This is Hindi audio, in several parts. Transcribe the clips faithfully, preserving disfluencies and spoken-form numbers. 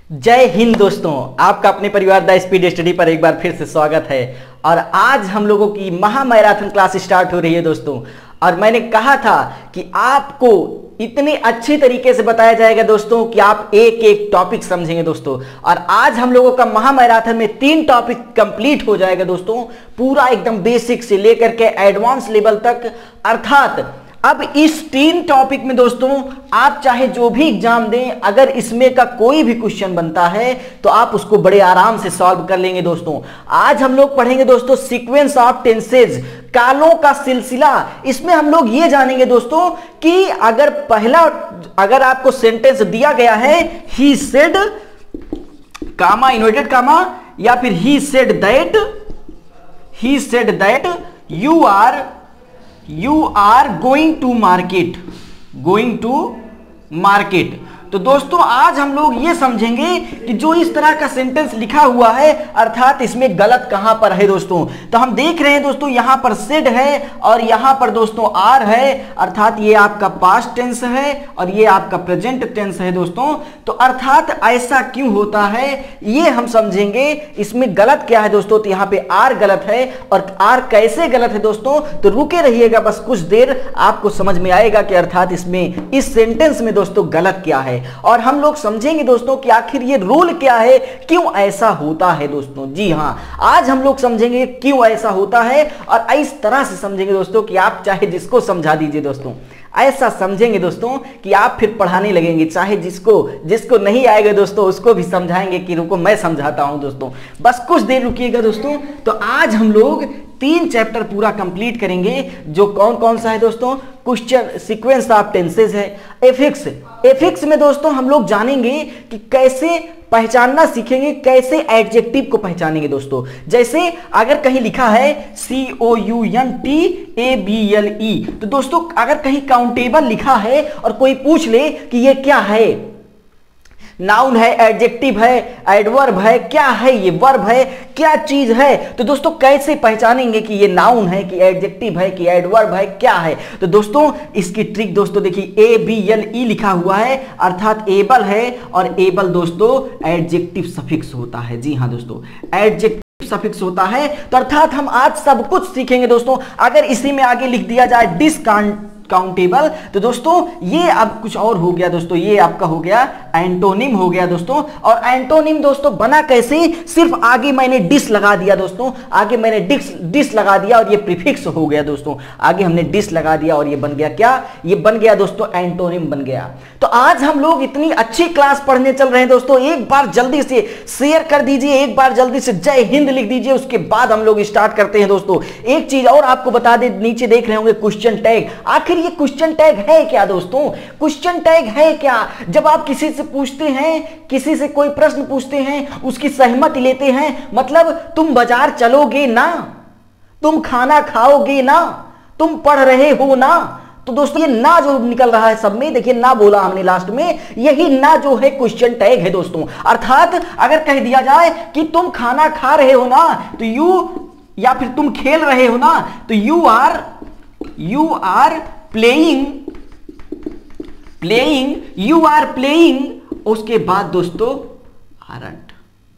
जय हिंद दोस्तों, आपका अपने परिवार द स्पीड स्टडी पर एक बार फिर से स्वागत है। और आज हम लोगों की महा मैराथन क्लास स्टार्ट हो रही है दोस्तों। और मैंने कहा था कि आपको इतने अच्छे तरीके से बताया जाएगा दोस्तों कि आप एक एक टॉपिक समझेंगे दोस्तों। और आज हम लोगों का महा मैराथन में तीन टॉपिक कंप्लीट हो जाएगा दोस्तों, पूरा एकदम बेसिक से लेकर के एडवांस लेवल तक। अर्थात अब इस तीन टॉपिक में दोस्तों आप चाहे जो भी एग्जाम दें, अगर इसमें का कोई भी क्वेश्चन बनता है तो आप उसको बड़े आराम से सॉल्व कर लेंगे दोस्तों। आज हम लोग पढ़ेंगे दोस्तों सीक्वेंस ऑफ टेंसेज, कालों का सिलसिला। इसमें हम लोग ये जानेंगे दोस्तों कि अगर पहला अगर आपको सेंटेंस दिया गया है he said comma inverted comma, या फिर he said that he said that you are You are going to market, going to market। तो दोस्तों आज हम लोग ये समझेंगे कि जो इस तरह का सेंटेंस लिखा हुआ है अर्थात इसमें गलत कहां पर है दोस्तों। तो हम देख रहे हैं दोस्तों यहां पर सेड है और यहां पर दोस्तों आर है, अर्थात ये आपका पास्ट टेंस है और ये आपका प्रेजेंट टेंस है दोस्तों। तो अर्थात ऐसा क्यों होता है ये हम समझेंगे, इसमें गलत क्या है दोस्तों। तो यहां पे आर गलत है और आर कैसे गलत है दोस्तों, तो रुके रहिएगा बस कुछ देर, आपको समझ में आएगा कि अर्थात इसमें इस सेंटेंस में दोस्तों गलत क्या है। और हम लोग समझेंगे दोस्तों कि आखिर ये रूल क्या है, क्यों ऐसा होता है दोस्तों। जी हां, आज हम लोग समझेंगे क्यों ऐसा होता है और इस तरह से समझेंगे दोस्तों कि आप चाहे जिसको समझा दीजिए दोस्तों, ऐसा समझेंगे दोस्तों कि आप फिर पढ़ाने लगेंगे। चाहे जिसको जिसको नहीं आएगा दोस्तों उसको भी समझाएंगे कि रुको मैं समझाता हूं दोस्तों, बस कुछ देर रुकिएगा दोस्तों। तो आज हम लोग तीन चैप्टर पूरा कंप्लीट करेंगे, जो कौन कौन सा है दोस्तों। क्वेश्चन सीक्वेंस ऑफ टेंसेज है, एफिक्स एफिक्स में दोस्तों हम लोग जानेंगे कि कैसे पहचानना सीखेंगे, कैसे एडजेक्टिव को पहचानेंगे दोस्तों। जैसे अगर कहीं लिखा है C O U N T A B L E, तो दोस्तों अगर कहीं काउंटेबल लिखा है और कोई पूछ ले कि ये क्या है, नाउन है, एडजेक्टिव है, एडवर्ब है, क्या है ये, वर्ब है, क्या चीज है, तो दोस्तों कैसे पहचानेंगे कि ये नाउन है कि एडजेक्टिव है कि एडवर्ब है, क्या है। तो दोस्तों इसकी ट्रिक दोस्तों देखिए, ए बी एल ई लिखा हुआ है अर्थात एबल है, और एबल दोस्तों एडजेक्टिव सफिक्स होता है। जी हां दोस्तों, एडजेक्टिव सफिक्स होता है। तो अर्थात हम आज सब कुछ सीखेंगे दोस्तों। अगर इसी में आगे लिख दिया जाए डिसकाउंट काउंटेबल, तो दोस्तों ये अब कुछ और हो गया दोस्तों, ये आपका हो गया एंटोनिम हो गया दोस्तों। और एंटोनिम दोस्तों बना कैसे, सिर्फ आगे मैंने डिस लगा दिया दोस्तों, आगे मैंने डिस डिस लगा दिया और ये प्रीफिक्स हो गया दोस्तों। आगे हमने डिस लगा दिया और ये बन गया क्या, ये बन गया दोस्तों एंटोनिम बन गया। तो आज हम लोग इतनी अच्छी क्लास पढ़ने चल रहे हैं दोस्तों, एक बार जल्दी से शेयर कर दीजिए, एक बार जल्दी से जय हिंद लिख दीजिए, उसके बाद हम लोग स्टार्ट करते हैं दोस्तों। एक चीज और आपको बता दे, नीचे देख रहे होंगे क्वेश्चन टैग। आखिर ये क्वेश्चन टैग है क्या दोस्तों, क्वेश्चन टैग है क्या। जब आप किसी से पूछते हैं, किसी से कोई प्रश्न पूछते हैं, उसकी सहमति लेते हैं, मतलब तुम बाजार चलोगे ना, तुम खाना खाओगे ना, तुम पढ़ रहे हो ना, तो दोस्तों ये ना जो निकल रहा है सब में, देखिए ना बोला हमने लास्ट में, यही ना जो है क्वेश्चन टैग है दोस्तों। अर्थात अगर कह दिया जाए कि तुम खाना खा रहे हो ना, तो यू, या फिर तुम खेल रहे हो ना, तो you are you are playing playing you are playing उसके बाद दोस्तों आरंट,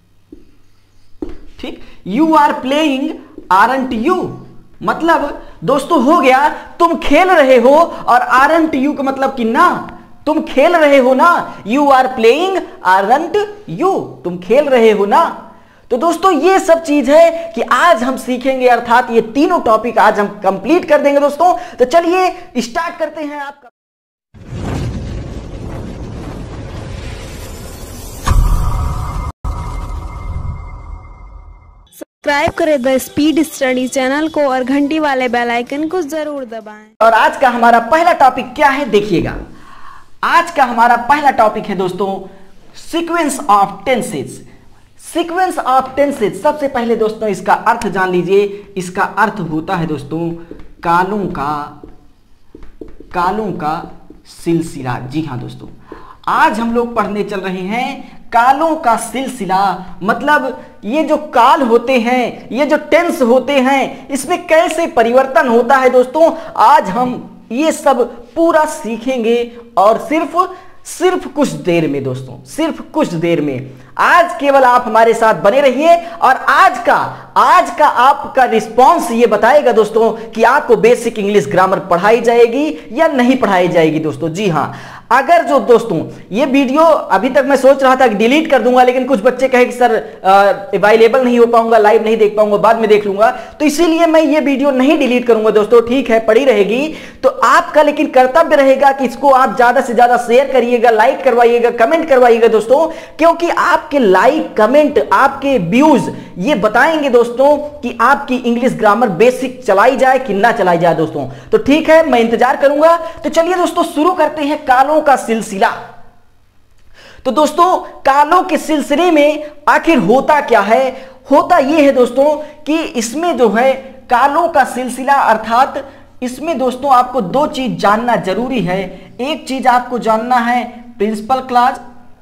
ठीक, you are playing aren't you, मतलब दोस्तों हो गया तुम खेल रहे हो, और आरंट यू का मतलब कि ना, तुम खेल रहे हो ना, you are playing aren't you, तुम खेल रहे हो ना। तो दोस्तों ये सब चीज है कि आज हम सीखेंगे, अर्थात ये तीनों टॉपिक आज हम कंप्लीट कर देंगे दोस्तों। तो चलिए स्टार्ट करते हैं। आपका सब्सक्राइब करें द स्पीड स्टडी चैनल को और घंटी वाले बेल आइकन को जरूर दबाएं। और आज का हमारा पहला टॉपिक क्या है देखिएगा। आज का हमारा पहला टॉपिक है दोस्तों sequence of tenses. Sequence of tenses, सबसे पहले दोस्तों इसका अर्थ जान लीजिए। इसका अर्थ होता है दोस्तों कालों का कालों का सिलसिला। जी हां दोस्तों, आज हम लोग पढ़ने चल रहे हैं कालों का सिलसिला। मतलब ये जो काल होते हैं, ये जो टेंस होते हैं, इसमें कैसे परिवर्तन होता है दोस्तों, आज हम ये सब पूरा सीखेंगे। और सिर्फ सिर्फ कुछ देर में दोस्तों, सिर्फ कुछ देर में आज केवल आप हमारे साथ बने रहिए और आज का आज का आपका रिस्पांस ये बताएगा दोस्तों कि आपको बेसिक इंग्लिश ग्रामर पढ़ाई जाएगी या नहीं पढ़ाई जाएगी दोस्तों। जी हां, अगर जो दोस्तों ये वीडियो अभी तक मैं सोच रहा था कि डिलीट कर दूंगा, लेकिन कुछ बच्चे कहे कि सर अवेलेबल नहीं हो पाऊंगा, लाइव नहीं देख पाऊंगा, बाद में देख लूंगा, तो इसीलिए मैं ये वीडियो नहीं डिलीट करूंगा दोस्तों। ठीक है, पड़ी रहेगी। तो आपका लेकिन कर्तव्य रहेगा कि इसको आप ज्यादा से ज्यादा शेयर करिएगा, लाइक करवाइएगा, कमेंट करवाइएगा दोस्तों, क्योंकि आपके लाइक, कमेंट, आपके व्यूज ये बताएंगे दोस्तों कि आपकी इंग्लिश ग्रामर बेसिक चलाई जाए कि ना चलाई जाए दोस्तों। तो ठीक है, मैं इंतजार करूंगा। तो चलिए दोस्तों शुरू करते हैं कालों का सिलसिला। तो दोस्तों कालों के सिलसिले में आखिर होता क्या है? होता यह है दोस्तों कि इसमें जो है कालों का सिलसिला अर्थात इसमें दोस्तों आपको दो चीज जानना जरूरी है। एक चीज आपको जानना है प्रिंसिपल क्लॉज,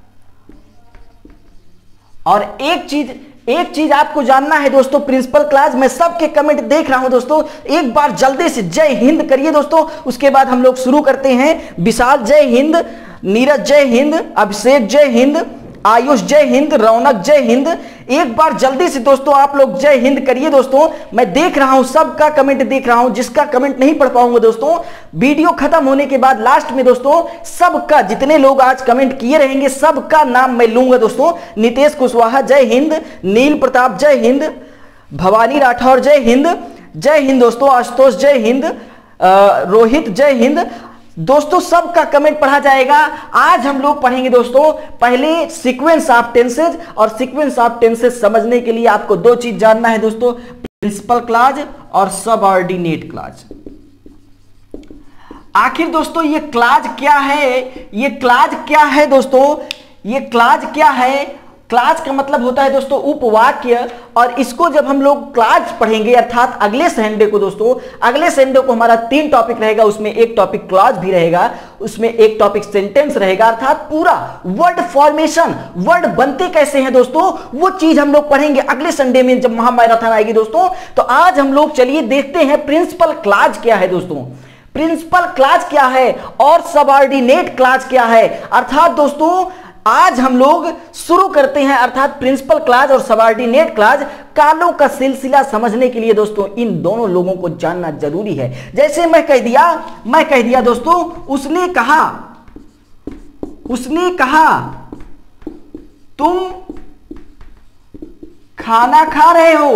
और एक चीज एक चीज आपको जानना है दोस्तों प्रिंसिपल क्लॉज। मैं सबके कमेंट देख रहा हूं दोस्तों, एक बार जल्दी से जय हिंद करिए दोस्तों, उसके बाद हम लोग शुरू करते हैं। विशाल जय हिंद, नीरज जय हिंद, अभिषेक जय हिंद, आयुष जय हिंद, रौनक जय हिंद। एक बार जल्दी से दोस्तों आप लोग जय हिंद करिए दोस्तों। मैं देख रहा हूं, सबका कमेंट देख रहा हूं। जिसका कमेंट नहीं पढ़ पाऊंगा दोस्तों, वीडियो खत्म होने के बाद लास्ट में दोस्तों सबका, जितने लोग आज कमेंट किए रहेंगे सबका नाम मैं लूंगा दोस्तों। नितेश कुशवाहा जय हिंद, नील प्रताप जय हिंद, भवानी राठौर जय हिंद, जय हिंद दोस्तों, आशुतोष जय हिंद, रोहित जय हिंद दोस्तों। सबका कमेंट पढ़ा जाएगा। आज हम लोग पढ़ेंगे दोस्तों पहले सीक्वेंस ऑफ टेंसेज, और सीक्वेंस ऑफ टेंसेज समझने के लिए आपको दो चीज जानना है दोस्तों, प्रिंसिपल क्लॉज और सबऑर्डिनेट क्लॉज। आखिर दोस्तों ये क्लॉज क्या है? ये क्लॉज क्या है दोस्तों? ये क्लॉज क्या है? क्लॉज का मतलब होता है दोस्तों उपवाक्य, और इसको जब हम लोग क्लॉज पढ़ेंगे अर्थात अगले संडे को दोस्तों, अगले संडे को हमारा तीन टॉपिक रहेगा, उसमें एक टॉपिक क्लॉज भी रहेगा, उसमें एक टॉपिक सेंटेंस रहेगा, अर्थात पूरा वर्ड फॉर्मेशन, वर्ड बनते कैसे हैं दोस्तों, वो चीज हम लोग पढ़ेंगे अगले संडे में जब महामैराथन आएगी दोस्तों। तो आज हम लोग चलिए देखते हैं प्रिंसिपल क्लॉज क्या है दोस्तों, प्रिंसिपल क्लॉज क्या है और सबऑर्डिनेट क्लॉज क्या है। अर्थात दोस्तों आज हम लोग शुरू करते हैं, अर्थात प्रिंसिपल क्लॉज और सबऑर्डिनेट क्लॉज। कालों का सिलसिला समझने के लिए दोस्तों इन दोनों लोगों को जानना जरूरी है। जैसे मैं कह दिया मैं कह दिया दोस्तों, उसने कहा उसने कहा तुम खाना खा रहे हो।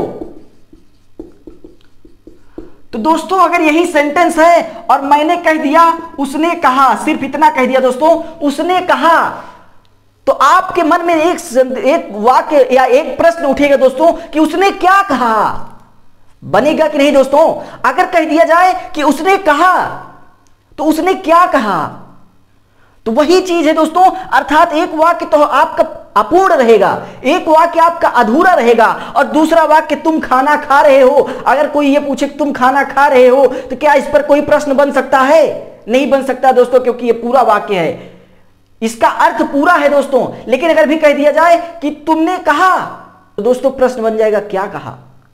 तो दोस्तों अगर यही सेंटेंस है और मैंने कह दिया उसने कहा, सिर्फ इतना कह दिया दोस्तों उसने कहा, तो आपके मन में एक एक वाक्य या एक प्रश्न उठेगा दोस्तों कि उसने क्या कहा। बनेगा कि नहीं दोस्तों? अगर कह दिया जाए कि उसने कहा तो उसने क्या कहा, तो वही चीज है दोस्तों। अर्थात एक वाक्य तो आपका अपूर्ण रहेगा, एक वाक्य आपका अधूरा रहेगा, और दूसरा वाक्य तुम खाना खा रहे हो। अगर कोई ये पूछे तुम खाना खा रहे हो तो क्या इस पर कोई प्रश्न बन सकता है? नहीं बन सकता दोस्तों, क्योंकि ये पूरा वाक्य है, इसका अर्थ पूरा है दोस्तों। लेकिन अगर भी कह दिया जाए कि तुमने कहा तो दोस्तों प्रश्न बन जाएगा क्या कहा।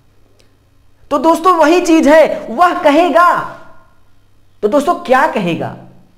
तो दोस्तों वही चीज है, वह कहेगा। तो दोस्तों क्या कहेगा?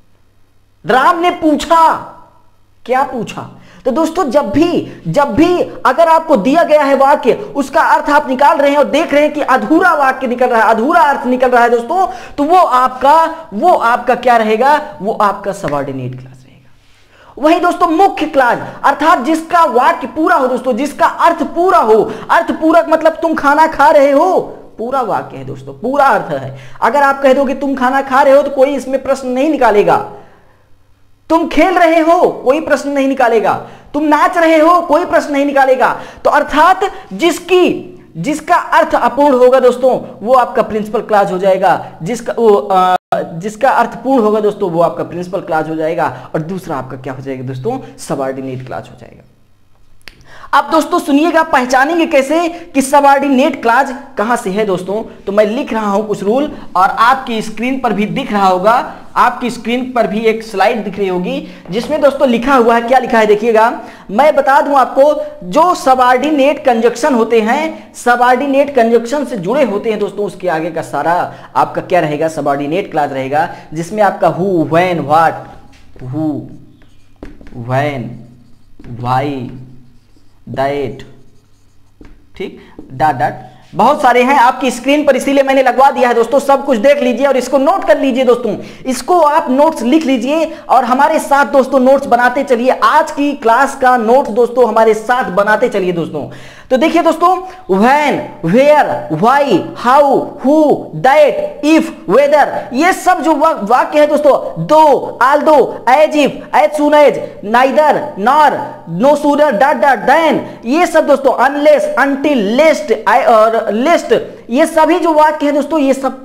राम ने पूछा, क्या पूछा? तो दोस्तों जब भी जब भी अगर आपको दिया गया है वाक्य, उसका अर्थ आप निकाल रहे हैं और देख रहे हैं कि अधूरा वाक्य निकल रहा है, अधूरा अर्थ निकल रहा है दोस्तों, तो वो आपका वो आपका क्या रहेगा? वो आपका सबऑर्डिनेट क्लॉज। वही दोस्तों मुख्य क्लॉज, अर्थात जिसका वाक्य पूरा हो दोस्तों, जिसका अर्थ पूरा हो। अर्थ पूरक मतलब तुम खाना खा रहे हो, पूरा वाक्य है दोस्तों, पूरा अर्थ है। अगर आप कह दो कि तुम खाना खा रहे हो तो कोई इसमें प्रश्न नहीं निकालेगा। तुम खेल रहे हो, कोई प्रश्न नहीं निकालेगा। तुम नाच रहे हो, कोई प्रश्न नहीं निकालेगा। तो अर्थात जिसकी जिसका अर्थ अपूर्ण होगा दोस्तों वो आपका प्रिंसिपल क्लॉज हो जाएगा, जिसका वो आ, जिसका अर्थ पूर्ण होगा दोस्तों वो आपका प्रिंसिपल क्लॉज हो जाएगा, और दूसरा आपका क्या हो जाएगा दोस्तों? सबऑर्डिनेट क्लॉज हो जाएगा। अब दोस्तों सुनिएगा, पहचानेंगे कैसे कि सबऑर्डिनेट क्लॉज कहां से है दोस्तों। तो मैं लिख रहा हूं कुछ रूल, और आपकी स्क्रीन पर भी दिख रहा होगा, आपकी स्क्रीन पर भी एक स्लाइड दिख रही होगी जिसमें दोस्तों लिखा हुआ है। क्या लिखा है देखिएगा, मैं बता दूं आपको। जो सबऑर्डिनेट कंजक्शन होते हैं, सबऑर्डिनेट कंजक्शन से जुड़े होते हैं दोस्तों, उसके आगे का सारा आपका क्या रहेगा? सबऑर्डिनेट क्लॉज रहेगा, जिसमें आपका who, when, what, who, when, why, that, ठीक, डॉट डॉट, बहुत सारे हैं आपकी स्क्रीन पर, इसीलिए मैंने लगवा दिया है दोस्तों। सब कुछ देख लीजिए और इसको नोट कर लीजिए दोस्तों, इसको आप नोट्स लिख लीजिए और हमारे साथ दोस्तों नोट्स बनाते चलिए। आज की क्लास का नोट्स दोस्तों हमारे साथ बनाते चलिए दोस्तों। तो देखिए दोस्तों, when, where, why, how, who, that, if, whether, ये सब जो वाक्य है दोस्तों, though, although, as if, as soon as, neither, nor, no sooner, dot dot, then, ये सब दोस्तों, अनलेस, अनटिल, लिस्ट और लिस्ट, ये सभी जो वाक्य है दोस्तों, ये सब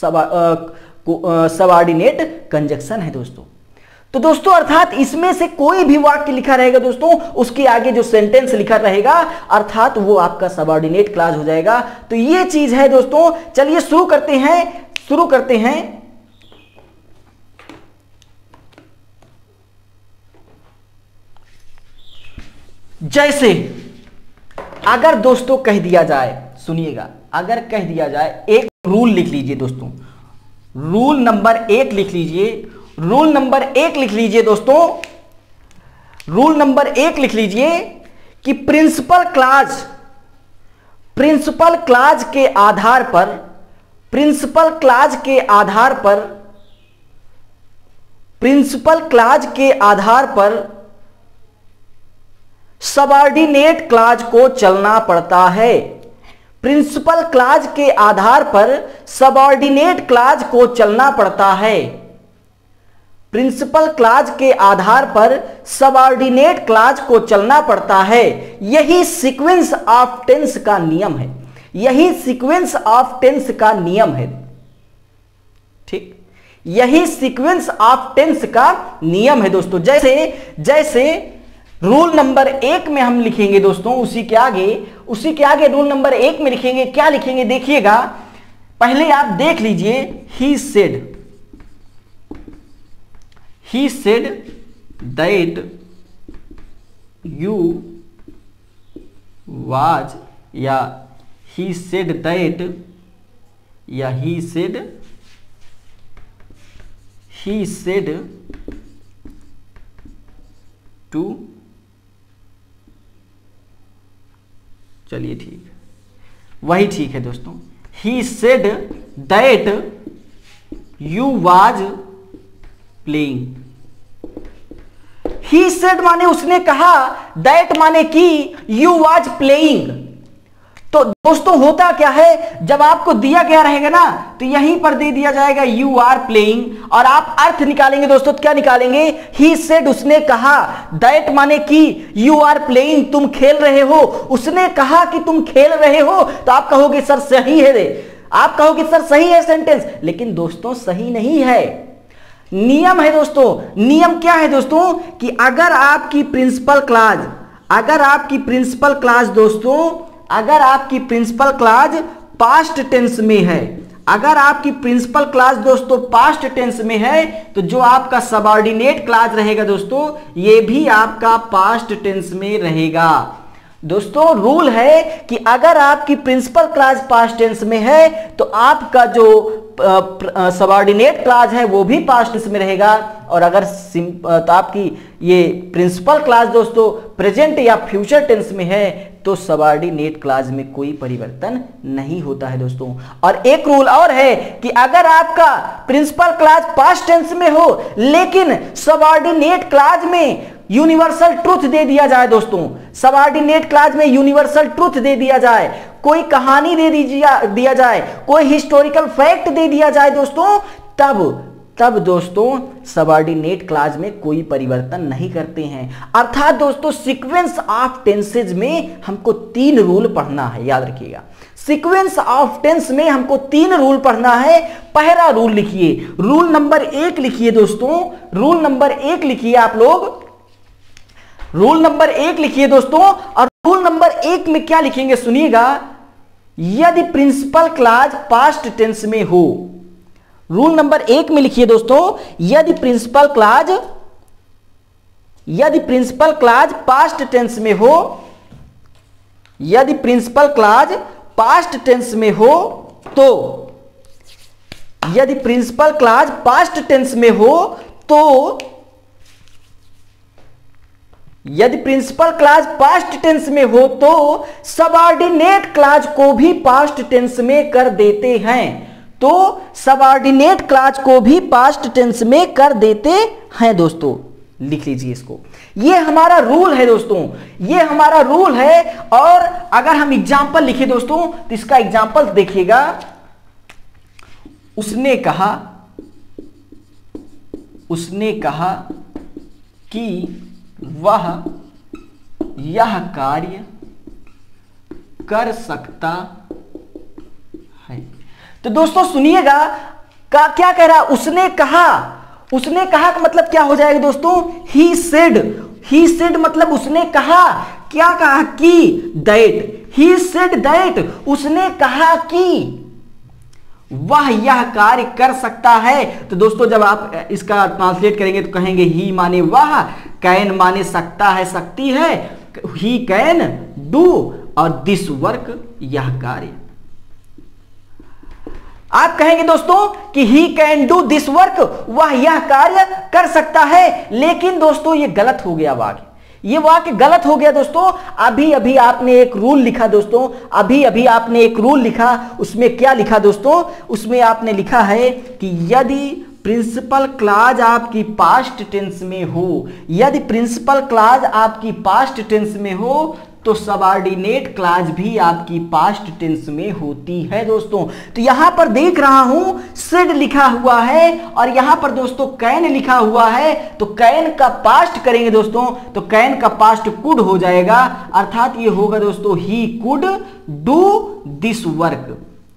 सबऑर्डिनेट कंजक्शन है दोस्तों। तो दोस्तों अर्थात इसमें से कोई भी वाक्य लिखा रहेगा दोस्तों, उसके आगे जो सेंटेंस लिखा रहेगा अर्थात वो आपका सबऑर्डिनेट क्लॉज हो जाएगा। तो ये चीज है दोस्तों। चलिए शुरू करते हैं, शुरू करते हैं। जैसे अगर दोस्तों कह दिया जाए, सुनिएगा, अगर कह दिया जाए, एक रूल लिख लीजिए दोस्तों, रूल नंबर एक लिख लीजिए, रूल नंबर एक लिख लीजिए दोस्तों, रूल नंबर एक लिख लीजिए कि प्रिंसिपल क्लॉज, प्रिंसिपल क्लॉज के आधार पर, प्रिंसिपल क्लॉज के आधार पर, प्रिंसिपल क्लॉज के आधार पर सबऑर्डिनेट क्लॉज को चलना पड़ता है। प्रिंसिपल क्लॉज के आधार पर सबऑर्डिनेट क्लॉज को चलना पड़ता है। प्रिंसिपल क्लॉज के आधार पर सबऑर्डिनेट क्लॉज को चलना पड़ता है। यही सीक्वेंस ऑफ टेंस का नियम है, यही सीक्वेंस ऑफ टेंस का नियम है, ठीक, यही सीक्वेंस ऑफ टेंस का नियम है दोस्तों। जैसे जैसे रूल नंबर एक में हम लिखेंगे दोस्तों, उसी के आगे, उसी के आगे रूल नंबर एक में लिखेंगे, क्या लिखेंगे देखिएगा, पहले आप देख लीजिए, he said, he said that you was, या he said that, या he said, he said to, चलिए ठीक, वही ठीक है दोस्तों। he said that you was playing, he said माने उसने कहा, that माने कि you was playing। तो दोस्तों होता क्या है, जब आपको दिया गया रहेगा ना तो यहीं पर दे दिया जाएगा you are playing, और आप अर्थ निकालेंगे दोस्तों, क्या निकालेंगे, he said उसने कहा, that माने कि you are playing तुम खेल रहे हो, उसने कहा कि तुम खेल रहे हो, तो आप कहोगे सर सही है रे, आप कहोगे सर सही है सेंटेंस, लेकिन दोस्तों सही नहीं है। नियम है दोस्तों, नियम क्या है दोस्तों कि अगर आपकी प्रिंसिपल क्लॉज, अगर आपकी प्रिंसिपल क्लॉज दोस्तों, अगर आपकी प्रिंसिपल क्लॉज पास्ट टेंस में है, अगर आपकी प्रिंसिपल क्लॉज दोस्तों पास्ट टेंस में है, तो जो आपका सबऑर्डिनेट क्लॉज रहेगा दोस्तों, ये भी आपका पास्ट टेंस में रहेगा। दोस्तों रूल है कि अगर आपकी प्रिंसिपल क्लॉज पास्ट टेंस में है तो आपका जो सबऑर्डिनेट क्लॉज है वो भी पास्ट टेंस में रहेगा, और अगर तो आपकी ये प्रिंसिपल क्लॉज दोस्तों प्रेजेंट या फ्यूचर टेंस में है तो सबऑर्डिनेट क्लॉज में कोई परिवर्तन नहीं होता है दोस्तों। और एक रूल और है कि अगर आपका प्रिंसिपल क्लॉज पास्ट टेंस में हो लेकिन सबऑर्डिनेट क्लॉज में यूनिवर्सल ट्रूथ दे दिया जाए दोस्तों, सबऑर्डिनेट क्लॉज में यूनिवर्सल ट्रूथ दे दिया जाए, कोई कहानी दे दिया जाए, कोई हिस्टोरिकल फैक्ट दे दिया जाए दोस्तों, तब तब दोस्तों सबऑर्डिनेट क्लॉज में कोई परिवर्तन नहीं करते हैं। अर्थात दोस्तों सीक्वेंस ऑफ टेंसेज में हमको तीन रूल पढ़ना है, याद रखिएगा, सीक्वेंस ऑफ टेंस में हमको तीन रूल पढ़ना है। पहला रूल लिखिए, रूल नंबर एक लिखिए दोस्तों, रूल नंबर एक लिखिए आप लोग, रूल नंबर एक लिखिए दोस्तों। और रूल नंबर एक में क्या लिखेंगे सुनिएगा, यदि प्रिंसिपल क्लॉज पास्ट टेंस में हो, रूल नंबर एक में लिखिए दोस्तों, यदि प्रिंसिपल क्लॉज, यदि प्रिंसिपल क्लॉज पास्ट टेंस में हो, यदि प्रिंसिपल क्लॉज पास्ट टेंस में हो तो, यदि प्रिंसिपल क्लॉज पास्ट टेंस में हो तो यदि प्रिंसिपल क्लॉज पास्ट टेंस में हो तो सबऑर्डिनेट क्लॉज को भी पास्ट टेंस में कर देते हैं। तो सबऑर्डिनेट क्लॉज को भी पास्ट टेंस में कर देते हैं दोस्तों, लिख लीजिए इसको। ये हमारा रूल है दोस्तों, ये हमारा रूल है। और अगर हम एग्जाम्पल लिखे दोस्तों तो इसका एग्जाम्पल देखिएगा। उसने कहा उसने कहा कि वह यह कार्य कर सकता है। तो दोस्तों सुनिएगा, का क्या कह रहा है? उसने कहा। उसने कहा का मतलब क्या हो जाएगा दोस्तों? He said. ही सेड मतलब उसने कहा। क्या कहा? कि दैट। ही सेड दैट, उसने कहा कि वह यह कार्य कर सकता है। तो दोस्तों जब आप इसका ट्रांसलेट करेंगे तो कहेंगे ही माने वह, कैन माने सकता है, सकती है, ही कैन डू, और दिस वर्क यह कार्य। आप कहेंगे दोस्तों कि he can do this work, वह यह कार्य कर सकता है। लेकिन दोस्तों ये गलत हो गया वाक्य, ये वाक्य गलत हो गया दोस्तों। अभी अभी आपने एक रूल लिखा दोस्तों, अभी अभी आपने एक रूल लिखा। उसमें क्या लिखा दोस्तों? उसमें आपने लिखा है कि यदि प्रिंसिपल क्लॉज आपकी पास्ट टेंस में हो, यदि प्रिंसिपल क्लॉज आपकी पास्ट टेंस में हो तो सबऑर्डिनेट क्लॉज भी आपकी पास्ट टेंस में होती है दोस्तों। तो यहां पर देख रहा हूं सेड लिखा हुआ है और यहां पर दोस्तों कैन लिखा हुआ है। तो कैन का पास्ट करेंगे दोस्तों तो कैन का पास्ट कुड हो जाएगा, अर्थात ये होगा दोस्तों he could do this work.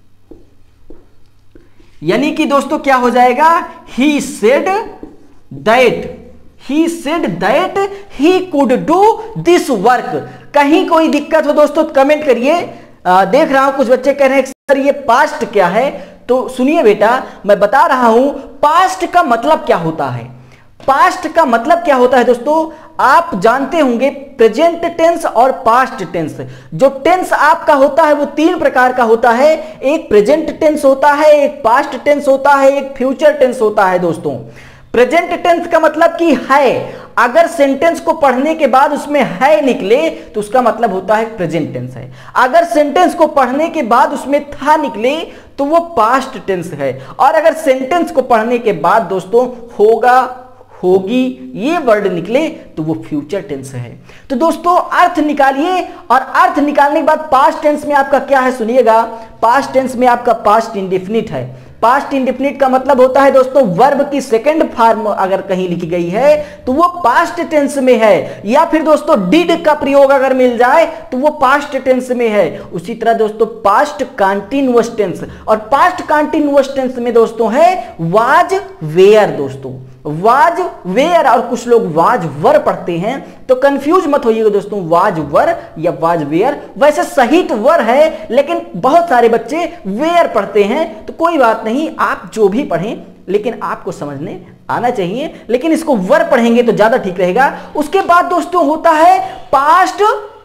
यानी कि दोस्तों क्या हो जाएगा? He said that, he said that he could do this work. कहीं कोई दिक्कत हो दोस्तों तो कमेंट करिए। देख रहा हूं कुछ बच्चे कह रहे हैं सर ये पास्ट क्या है। तो सुनिए बेटा, मैं बता रहा हूं पास्ट का मतलब क्या होता है। पास्ट का मतलब क्या होता है दोस्तों? आप जानते होंगे प्रेजेंट टेंस और पास्ट टेंस। जो टेंस आपका होता है वो तीन प्रकार का होता है। एक प्रेजेंट टेंस होता है, एक पास्ट टेंस होता है, एक फ्यूचर टेंस होता है दोस्तों। प्रेजेंट टेंस का मतलब कि है, अगर सेंटेंस को पढ़ने के बाद उसमें है निकले तो उसका मतलब होता है प्रेजेंट टेंस है। अगर सेंटेंस को पढ़ने के बाद उसमें था निकले तो वो पास्ट टेंस है। और अगर सेंटेंस को पढ़ने के बाद दोस्तों होगा, होगी ये वर्ड निकले तो वो फ्यूचर टेंस है। तो दोस्तों अर्थ निकालिए, और अर्थ निकालने के बाद पास्ट टेंस में आपका क्या है सुनिएगा। पास्ट टेंस में आपका पास्ट इंडेफिनिट है। पास्ट इंडेफिनिट का मतलब होता है दोस्तों वर्ब की सेकंड फॉर्म अगर कहीं लिखी गई है तो वो पास्ट टेंस में है। या फिर दोस्तों डिड का प्रयोग अगर मिल जाए तो वो पास्ट टेंस में है। उसी तरह दोस्तों पास्ट कंटीन्यूअस टेंस, और पास्ट कंटीन्यूअस टेंस में दोस्तों है वाज वेयर दोस्तों, वाज वेयर। और कुछ लोग वाज वर पढ़ते हैं तो कंफ्यूज मत होइएगा दोस्तों, वाज वर या वाज वेयर। वैसे सही तो वर है लेकिन बहुत सारे बच्चे वेयर पढ़ते हैं, तो कोई बात नहीं, आप जो भी पढ़ें लेकिन आपको समझने आना चाहिए। लेकिन इसको वर पढ़ेंगे तो ज्यादा ठीक रहेगा। उसके बाद दोस्तों होता है पास्ट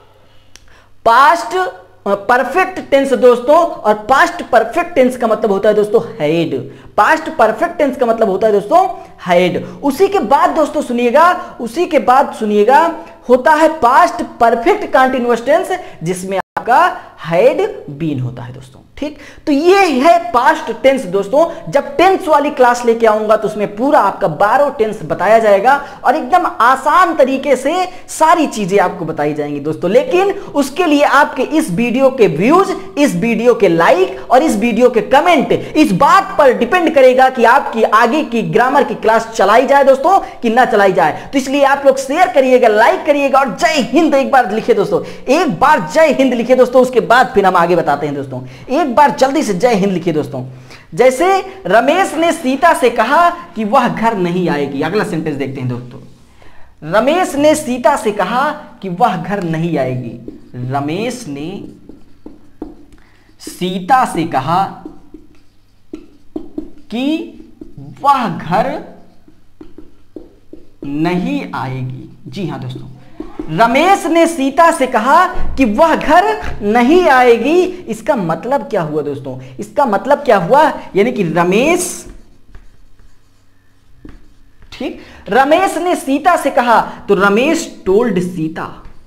पास्ट परफेक्ट टेंस दोस्तों, और पास्ट परफेक्ट टेंस का मतलब होता है दोस्तों हैड। पास्ट परफेक्ट टेंस का मतलब होता है दोस्तों हैड। उसी के बाद दोस्तों सुनिएगा, उसी के बाद सुनिएगा होता है पास्ट परफेक्ट कंटीन्यूअस टेंस, जिसमें आपका हैड बीन होता है दोस्तों। ठीक, तो ये है पास्ट टेंस दोस्तों। जब टेंस वाली क्लास लेके आऊंगा तो उसमें पूरा आपका बारह टेंस बताया जाएगा और एकदम आसान तरीके से सारी चीजें आपको बताई जाएंगी दोस्तों। लेकिन उसके लिए आपके इस वीडियो के व्यूज, इस वीडियो के लाइक और इस वीडियो के कमेंट इस बात पर डिपेंड करेगा कि आपकी आगे की ग्रामर की क्लास चलाई जाए दोस्तों कि ना चलाई जाए। तो इसलिए आप लोग शेयर करिएगा, लाइक करिएगा और जय हिंद एक बार लिखिए दोस्तों, एक बार जय हिंद लिखिए दोस्तों। उसके बाद फिर हम आगे बताते हैं दोस्तों। एक बार जल्दी से जय हिंद लिखिए दोस्तों। जैसे रमेश ने सीता से कहा कि वह घर नहीं आएगी। अगला सेंटेंस देखते हैं दोस्तों। रमेश ने सीता से कहा कि वह घर नहीं आएगी। रमेश ने सीता से कहा कि वह घर नहीं आएगी। जी हां दोस्तों, रमेश ने सीता से कहा कि वह घर नहीं आएगी। इसका मतलब क्या हुआ दोस्तों? इसका मतलब क्या हुआ, यानी कि रमेश ठीक, रमेश ने सीता से कहा, तो रमेश टोल्ड सीता।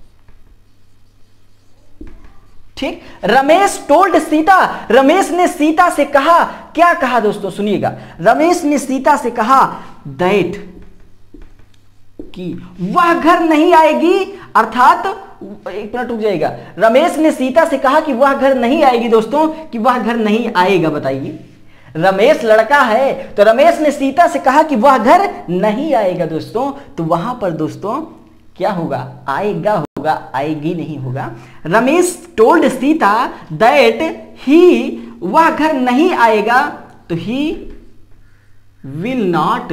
ठीक, रमेश टोल्ड सीता, रमेश ने सीता से कहा, क्या कहा दोस्तों सुनिएगा, रमेश ने सीता से कहा दैट, कि वह घर नहीं आएगी, अर्थात एक मिनट रुक जाएगा, रमेश ने सीता से कहा कि वह घर नहीं आएगी दोस्तों, कि वह घर नहीं आएगा। बताइए, रमेश लड़का है तो रमेश ने सीता से कहा कि वह घर नहीं आएगा दोस्तों, तो वहां पर दोस्तों क्या होगा, आएगा होगा, आएगी नहीं होगा। Ramesh told Sita that he, वह घर नहीं आएगा, तो he will not,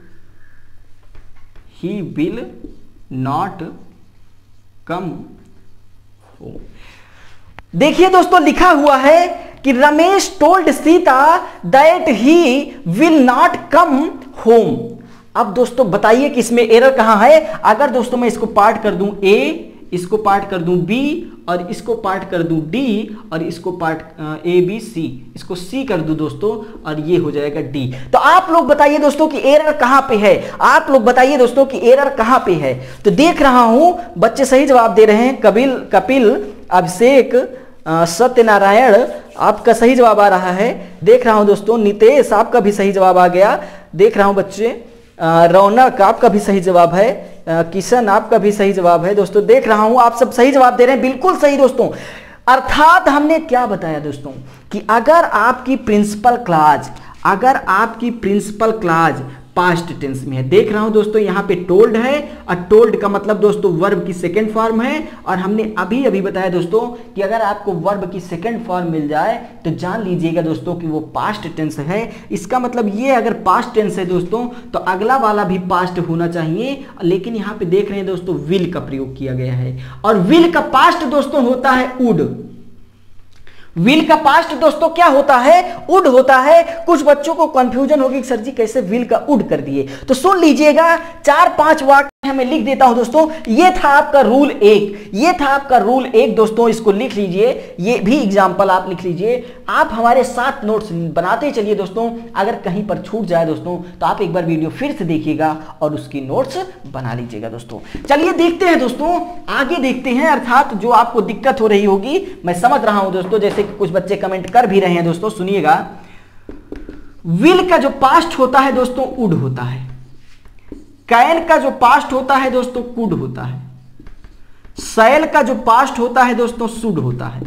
he will not come home. देखिए दोस्तों लिखा हुआ है कि Ramesh told Sita that he will not come home. अब दोस्तों बताइए कि इसमें एरर कहां है। अगर दोस्तों मैं इसको पार्ट कर दूं ए, इसको पार्ट कर दूं बी, और इसको पार्ट कर दूं डी, और इसको पार्ट ए बी सी, इसको सी कर दूं दोस्तों, और ये हो जाएगा डी। तो आप लोग बताइए दोस्तों कि एरर कहां पे है, आप लोग बताइए दोस्तों कि एरर कहां पे है। तो देख रहा हूं बच्चे सही जवाब दे रहे हैं, कपिल कपिल अभिषेक सत्यनारायण आपका सही जवाब आ रहा है। देख रहा हूं दोस्तों नितेश आपका भी सही जवाब आ गया। देख रहा हूं बच्चे रौनक आपका भी सही जवाब है, किशन आपका भी सही जवाब है दोस्तों। देख रहा हूं आप सब सही जवाब दे रहे हैं, बिल्कुल सही दोस्तों। अर्थात हमने क्या बताया दोस्तों कि अगर आपकी प्रिंसिपल क्लॉज, अगर आपकी प्रिंसिपल क्लॉज पास्ट टेंस में है, देख रहा हूं दोस्तों यहां पे टोल्ड है, और टोल्ड का मतलब दोस्तों वर्ब की सेकंड फॉर्म है। और हमने अभी अभी बताया दोस्तों कि अगर आपको वर्ब की सेकंड फॉर्म मिल जाए तो जान लीजिएगा दोस्तों कि वो पास्ट टेंस है। इसका मतलब ये अगर पास्ट टेंस है दोस्तों तो अगला वाला भी पास्ट होना चाहिए, लेकिन यहां पे देख रहे हैं दोस्तों विल का प्रयोग किया गया है, और विल का पास्ट दोस्तों होता है वुड। विल का पास्ट दोस्तों क्या होता है, वुड होता है। कुछ बच्चों को कंफ्यूजन होगी सर जी कैसे विल का वुड कर दिए, तो सुन लीजिएगा, चार पांच वाक्य मैं लिख देता हूं दोस्तों। ये था आपका रूल एक, ये था आपका रूल एक दोस्तों, इसको लिख लीजिए, ये भी एग्जांपल आप लिख लीजिए। आप हमारे साथ नोट्स बनाते चलिए दोस्तों, अगर कहीं पर छूट जाए दोस्तों तो आप एक बार वीडियो फिर से देखिएगा और उसकी नोट्स बना लीजिएगा दोस्तों। चलिए देखते हैं दोस्तों, आगे देखते हैं। अर्थात जो आपको दिक्कत हो रही होगी मैं समझ रहा हूं दोस्तों, जैसे कि कुछ बच्चे कमेंट कर भी रहे हैं दोस्तों, सुनिएगा। विल का जो पास्ट होता है दोस्तों वुड होता है, कैन का जो पास्ट होता है दोस्तों कुड होता है, सैल का जो पास्ट होता है दोस्तों शुड होता है,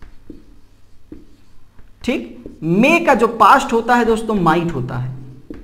ठीक। मे का जो पास्ट होता है दोस्तों माइट होता है,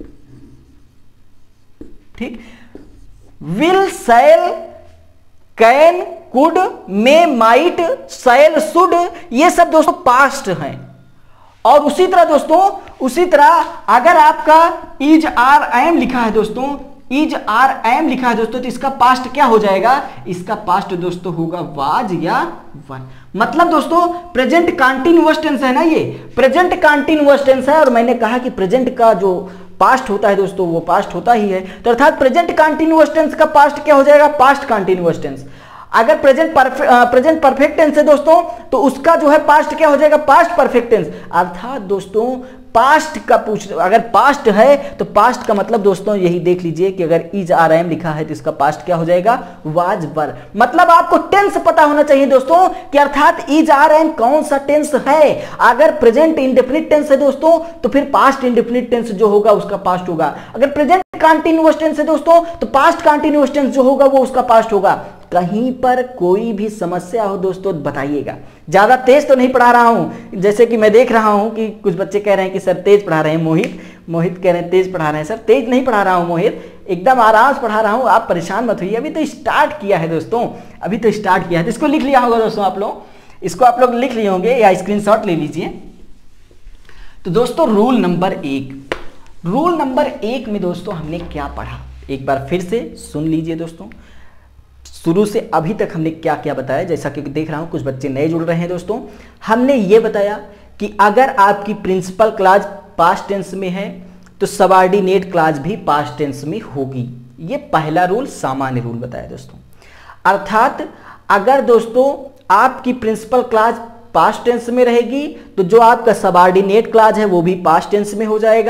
ठीक। Will, shall, can, could, may, might, shall, should, ये सब दोस्तों पास्ट हैं। और उसी तरह दोस्तों, उसी तरह अगर आपका इज, आर, एम लिखा है दोस्तों, इज, आर, एम लिखा है दोस्तों, तो इसका पास्ट क्या हो जाएगा, इसका पास्ट दोस्तों होगा वाज या वन। मतलब दोस्तों प्रेजेंट कंटीन्यूअस टेंस है ना, ये प्रेजेंट कंटीन्यूअस टेंस है। और मैंने कहा कि प्रेजेंट का जो पास्ट होता है दोस्तों वो पास्ट होता ही है, तो अर्थात प्रेजेंट कंटीन्यूअस टेंस का पास्ट क्या हो जाएगा, पास्ट कंटीन्यूअस टेंस। अगर प्रेजेंट प्रेजेंट परफेक्ट टेंस है दोस्तों तो उसका जो है पास्ट क्या हो जाएगा, पास्ट परफेक्ट टेंस। अर्थात दोस्तों पास्ट का पूछ, अगर पास्ट है तो पास्ट का मतलब दोस्तों यही देख लीजिए कि अगर इज, आर, एम लिखा है तो इसका पास्ट क्या हो जाएगा, वाज, वर। मतलब आपको टेंस पता होना चाहिए दोस्तों कि अर्थात इज, आर, एम कौन सा टेंस है। अगर प्रेजेंट इंडेफिनिट टेंस है दोस्तों तो फिर पास्ट इंडेफिनिट टेंस जो होगा उसका पास्ट होगा। अगर प्रेजेंट कंटीन्यूअस टेंस है दोस्तों तो पास्ट कंटीन्यूअस टेंस जो होगा वो उसका पास्ट होगा। कहीं पर कोई भी समस्या हो दोस्तों बताइएगा। ज्यादा तेज तो नहीं पढ़ा रहा हूं, जैसे कि मैं देख रहा हूं कि कुछ बच्चे कह रहे हैं कि सर तेज पढ़ा रहे हैं। मोहित मोहित कह रहे हैं तेज पढ़ा रहे हैं। सर तेज नहीं पढ़ा रहा हूं मोहित, एकदम आराम से पढ़ा रहा हूं, आप परेशान मत होइए। अभी तो स्टार्ट किया है दोस्तों, अभी तो स्टार्ट किया है। तो इसको लिख लिया होगा दोस्तों आप लोग, इसको आप लोग लिख लिए होंगे या स्क्रीनशॉट ले लीजिए। तो दोस्तों रूल नंबर एक, रूल नंबर एक में दोस्तों हमने क्या पढ़ा, एक बार फिर से सुन लीजिए दोस्तों। शुरू से अभी तक हमने क्या क्या बताया, जैसा कि देख रहा हूं कुछ बच्चे नए जुड़ रहे हैं दोस्तों। हमने ये बताया कि अगर आपकी प्रिंसिपल क्लॉज पास्ट टेंस में है तो सबऑर्डिनेट क्लॉज भी पास्ट टेंस में होगी। ये पहला रूल, सामान्य रूल बताया दोस्तों। अर्थात अगर दोस्तों आपकी प्रिंसिपल क्लॉज पास्ट टेंस में रहेगी तो जो आपका सबऑर्डिनेट क्लॉज है वो भी पास्ट टेंस में हो जाएगा।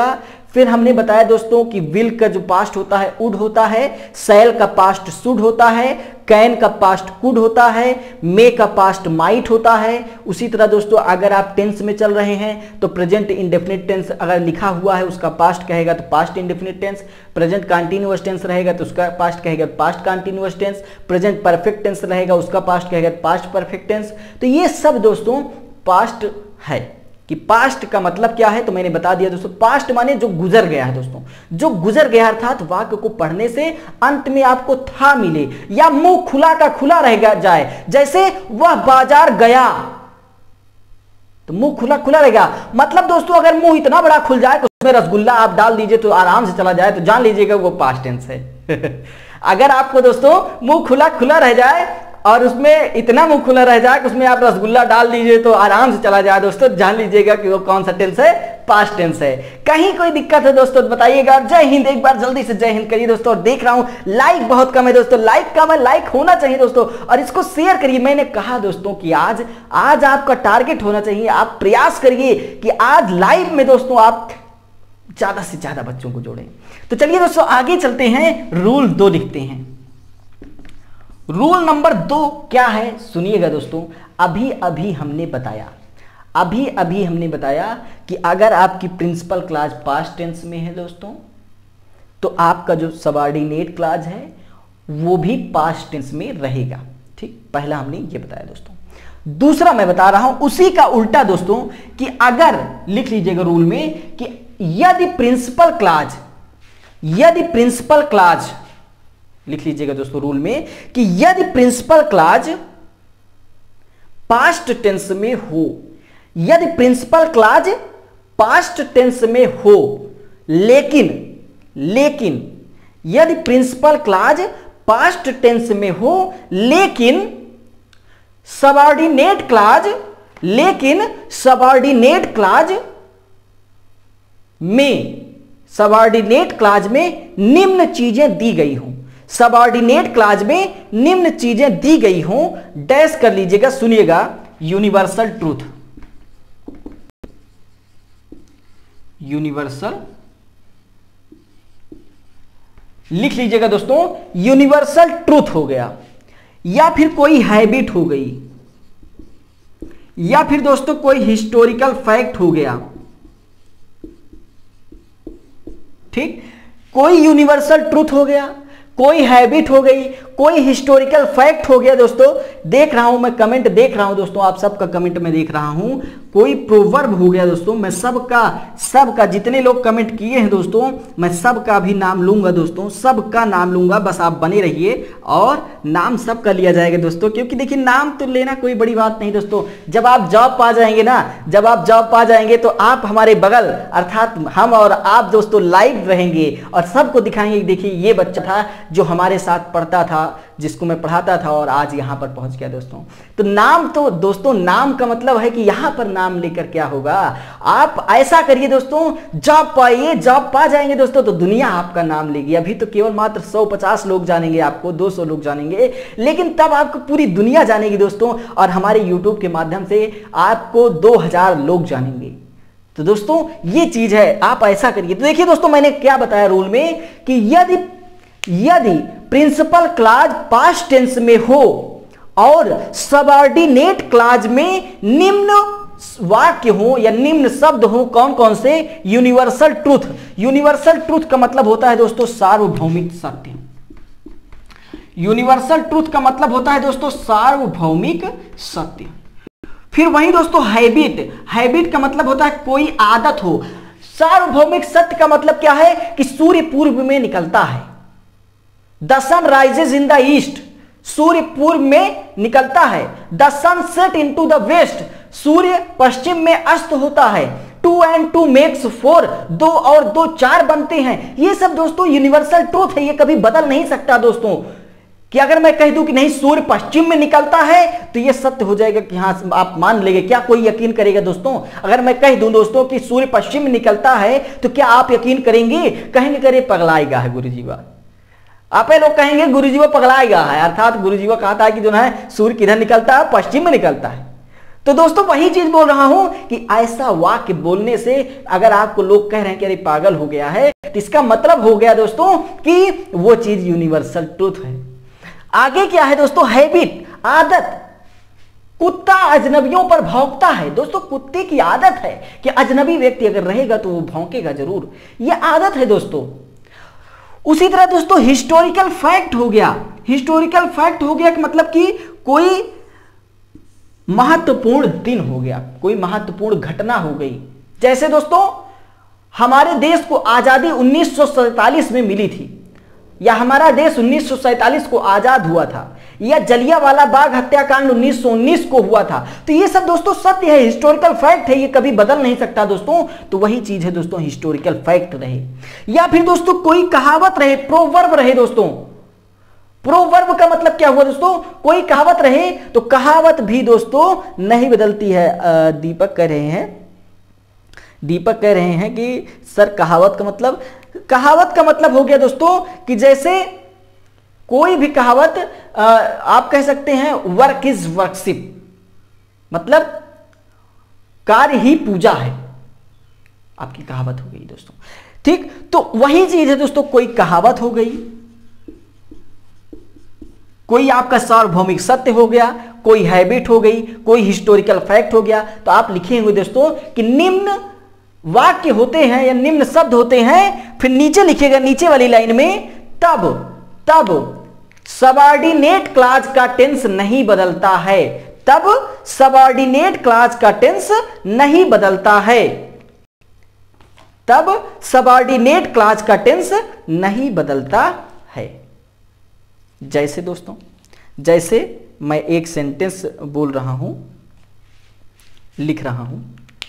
फिर हमने बताया दोस्तों कि विल का जो पास्ट होता है वुड होता है, शैल का पास्ट शुड होता है, कैन का पास्ट कुड होता है, मे का पास्ट माइट होता है। उसी तरह दोस्तों अगर आप टेंस में चल रहे हैं तो प्रेजेंट इंडेफिनिट टेंस अगर लिखा हुआ है उसका पास्ट कहेगा तो past indefinite tense, present continuous tense रहेगा तो उसका पास्ट कहेगा past continuous tense, present perfect tense रहेगा उसका पास्ट कहेगा पास्ट परफेक्ट टेंस। तो ये सब दोस्तों पास्ट है। कि पास्ट का मतलब क्या है तो मैंने बता दिया दोस्तों, पास्ट माने जो गुजर गया है दोस्तों, जो गुजर गया था। तो वाक्य को पढ़ने से अंत में आपको था मिले या मुंह खुला का खुला रह जाए, जैसे वह बाजार गया तो मुंह खुला खुला रहेगा। मतलब दोस्तों अगर मुंह इतना बड़ा खुल जाए तो उसमें रसगुल्ला आप डाल दीजिए तो आराम से चला जाए, तो जान लीजिएगा वो पास्ट टेंस है। अगर आपको दोस्तों मुंह खुला खुला रह जाए और उसमें इतना मुंह खुला रह जाए कि उसमें आप रसगुल्ला डाल दीजिए तो आराम से चला जाए दोस्तों, जान लीजिएगा कि वो कौन सा टेंस है, पास्ट टेंस है। कहीं कोई दिक्कत है दोस्तों बताइएगा। जय हिंद, एक बार जल्दी से जय हिंद करिए दोस्तों। और देख रहा हूं लाइक बहुत कम है दोस्तों, लाइक कम है, लाइक होना चाहिए दोस्तों, और इसको शेयर करिए। मैंने कहा दोस्तों कि आज आज आपका टारगेट होना चाहिए, आप प्रयास करिए कि आज लाइव में दोस्तों आप ज्यादा से ज्यादा बच्चों को जोड़ें। तो चलिए दोस्तों आगे चलते हैं, रूल दो लिखते हैं। रूल नंबर दो क्या है सुनिएगा दोस्तों। अभी अभी हमने बताया अभी अभी हमने बताया कि अगर आपकी प्रिंसिपल क्लॉज पास्ट टेंस में है दोस्तों तो आपका जो सबऑर्डिनेट क्लॉज है वो भी पास्ट टेंस में रहेगा। ठीक, पहला हमने ये बताया दोस्तों। दूसरा मैं बता रहा हूं उसी का उल्टा दोस्तों, कि अगर लिख लीजिएगा रूल में कि यदि प्रिंसिपल क्लॉज यदि प्रिंसिपल क्लॉज लिख लीजिएगा दोस्तों रूल में कि यदि प्रिंसिपल क्लॉज पास्ट टेंस में हो, यदि प्रिंसिपल क्लॉज पास्ट टेंस में हो, लेकिन लेकिन यदि प्रिंसिपल क्लॉज पास्ट टेंस में हो लेकिन सबऑर्डिनेट क्लॉज लेकिन सबऑर्डिनेट क्लॉज में सबऑर्डिनेट क्लॉज में निम्न चीजें दी गई हों, सबऑर्डिनेट क्लॉज में निम्न चीजें दी गई हों, डैश कर लीजिएगा, सुनिएगा, यूनिवर्सल ट्रूथ यूनिवर्सल लिख लीजिएगा दोस्तों, यूनिवर्सल ट्रूथ हो गया, या फिर कोई हैबिट हो गई, या फिर दोस्तों कोई हिस्टोरिकल फैक्ट हो गया। ठीक, कोई यूनिवर्सल ट्रूथ हो गया, कोई हैबिट हो गई, कोई हिस्टोरिकल फैक्ट हो गया दोस्तों। देख रहा हूं मैं कमेंट देख रहा हूं दोस्तों, आप सबका कमेंट में देख रहा हूं, कोई प्रोवर्ब हो गया दोस्तों। मैं सबका सबका जितने लोग कमेंट किए हैं दोस्तों मैं सबका भी नाम लूंगा दोस्तों, सबका नाम लूंगा, बस आप बने रहिए और नाम सबका लिया जाएगा दोस्तों। क्योंकि देखिए नाम तो लेना कोई बड़ी बात नहीं दोस्तों, जब आप जॉब पा जाएंगे ना, जब आप जॉब पा जाएंगे तो आप हमारे बगल अर्थात हम और आप दोस्तों लाइव रहेंगे और सबको दिखाएंगे, देखिए ये बच्चा था जो हमारे साथ पढ़ता था, जिसको मैं पढ़ाता था और आज यहां पर पहुंच गया दोस्तों। तो नाम तो दोस्तों, नाम का मतलब है कि यहां पर नाम लेकर क्या होगा, आप ऐसा करिए दोस्तों, जॉब पाइए, जॉब पा जाएंगे दोस्तों तो दुनिया आपका नाम लेगी। अभी तो केवल मात्र सौ पचास लोग जानेंगे आपको, दो सौ लोग जानेंगे, लेकिन तब आपको पूरी दुनिया जानेगी दोस्तों, और हमारे यूट्यूब के माध्यम से आपको दो हजार लोग जानेंगे। तो दोस्तों ये चीज है, आप ऐसा करिए। तो देखिए दोस्तों मैंने क्या बताया रूल में कि यदि यदि प्रिंसिपल क्लॉज पास्ट टेंस में हो और सबऑर्डिनेट क्लॉज में निम्न वाक्य हो या निम्न शब्द हो, कौन कौन से, यूनिवर्सल ट्रूथ। यूनिवर्सल ट्रूथ का मतलब होता है दोस्तों सार्वभौमिक सत्य। यूनिवर्सल ट्रूथ का मतलब होता है दोस्तों सार्वभौमिक सत्य। फिर वही दोस्तों हैबिट, हैबिट का मतलब होता है कोई आदत हो। सार्वभौमिक सत्य का मतलब क्या है कि सूर्य पूर्व में निकलता है, the sun rises in the east, सूर्य पूर्व में निकलता है, the sun set into the west, सूर्य पश्चिम में अस्त होता है, two and two makes four, दो और दो चार बनते हैं। ये सब दोस्तों यूनिवर्सल ट्रूथ है, ये कभी बदल नहीं सकता दोस्तों। कि अगर मैं कह दूं कि नहीं सूर्य पश्चिम में निकलता है तो ये सत्य हो जाएगा कि हाँ आप मान लेंगे, क्या कोई यकीन करेगा दोस्तों? अगर मैं कह दूं दोस्तों कि सूर्य पश्चिम में निकलता है तो क्या आप यकीन करेंगे? कहेंगे करे पगलाएगा है गुरुजीवा, आप लोग कहेंगे गुरुजीवा पगलाएगा है, अर्थात गुरुजीवा कहता है कि जो है सूर्य किधर निकलता है, पश्चिम में निकलता है। तो दोस्तों वही चीज बोल रहा हूं कि ऐसा वाक्य बोलने से अगर आपको लोग कह रहे हैं कि अरे पागल हो गया है, तो इसका मतलब हो गया दोस्तों कि वो चीज यूनिवर्सल ट्रूथ है। आगे क्या है दोस्तों, हैबिट, आदत। कुत्ता अजनबियों पर भौंकता है। दोस्तों कुत्ते की आदत है कि अजनबी व्यक्ति अगर रहेगा तो वो भौंकेगा जरूर, यह आदत है दोस्तों। उसी तरह दोस्तों हिस्टोरिकल फैक्ट हो गया। हिस्टोरिकल फैक्ट हो गया कि मतलब कि कोई महत्वपूर्ण दिन हो गया, कोई महत्वपूर्ण घटना हो गई। जैसे दोस्तों हमारे देश को आजादी उन्नीस सौ सैंतालीस में मिली थी, या हमारा देश उन्नीस सौ सैंतालीस को आजाद हुआ था, या जलियांवाला बाग हत्याकांड उन्नीस सौ उन्नीस को हुआ था। तो ये सब दोस्तों सत्य है, हिस्टोरिकल फैक्ट है, ये कभी बदल नहीं सकता दोस्तों। तो वही चीज है दोस्तों, हिस्टोरिकल फैक्ट रहे। या फिर दोस्तों कोई कहावत रहे, प्रोवर्ब रहे। दोस्तों प्रोवर्ब का मतलब क्या हुआ दोस्तों, कोई कहावत रहे। तो कहावत भी दोस्तों नहीं बदलती है। दीपक कह रहे हैं दीपक कह रहे हैं कि सर कहावत का मतलब, कहावत का मतलब हो गया दोस्तों कि जैसे कोई भी कहावत आ, आप कह सकते हैं वर्क इज वर्कशिप, मतलब कार्य ही पूजा है, आपकी कहावत हो गई दोस्तों। ठीक, तो वही चीज है दोस्तों, कोई कहावत हो गई, कोई आपका सार्वभौमिक सत्य हो गया, कोई हैबिट हो गई, कोई हिस्टोरिकल फैक्ट हो गया। तो आप लिखेंगे दोस्तों कि निम्न वाक्य होते हैं या निम्न शब्द होते हैं, फिर नीचे लिखेगा नीचे वाली लाइन में तब तब सबऑर्डिनेट क्लॉज का टेंस नहीं बदलता है। तब सबऑर्डिनेट क्लॉज का टेंस नहीं बदलता है। तब सबऑर्डिनेट क्लॉज का टेंस नहीं बदलता है। जैसे दोस्तों, जैसे मैं एक सेंटेंस बोल रहा हूं, लिख रहा हूं,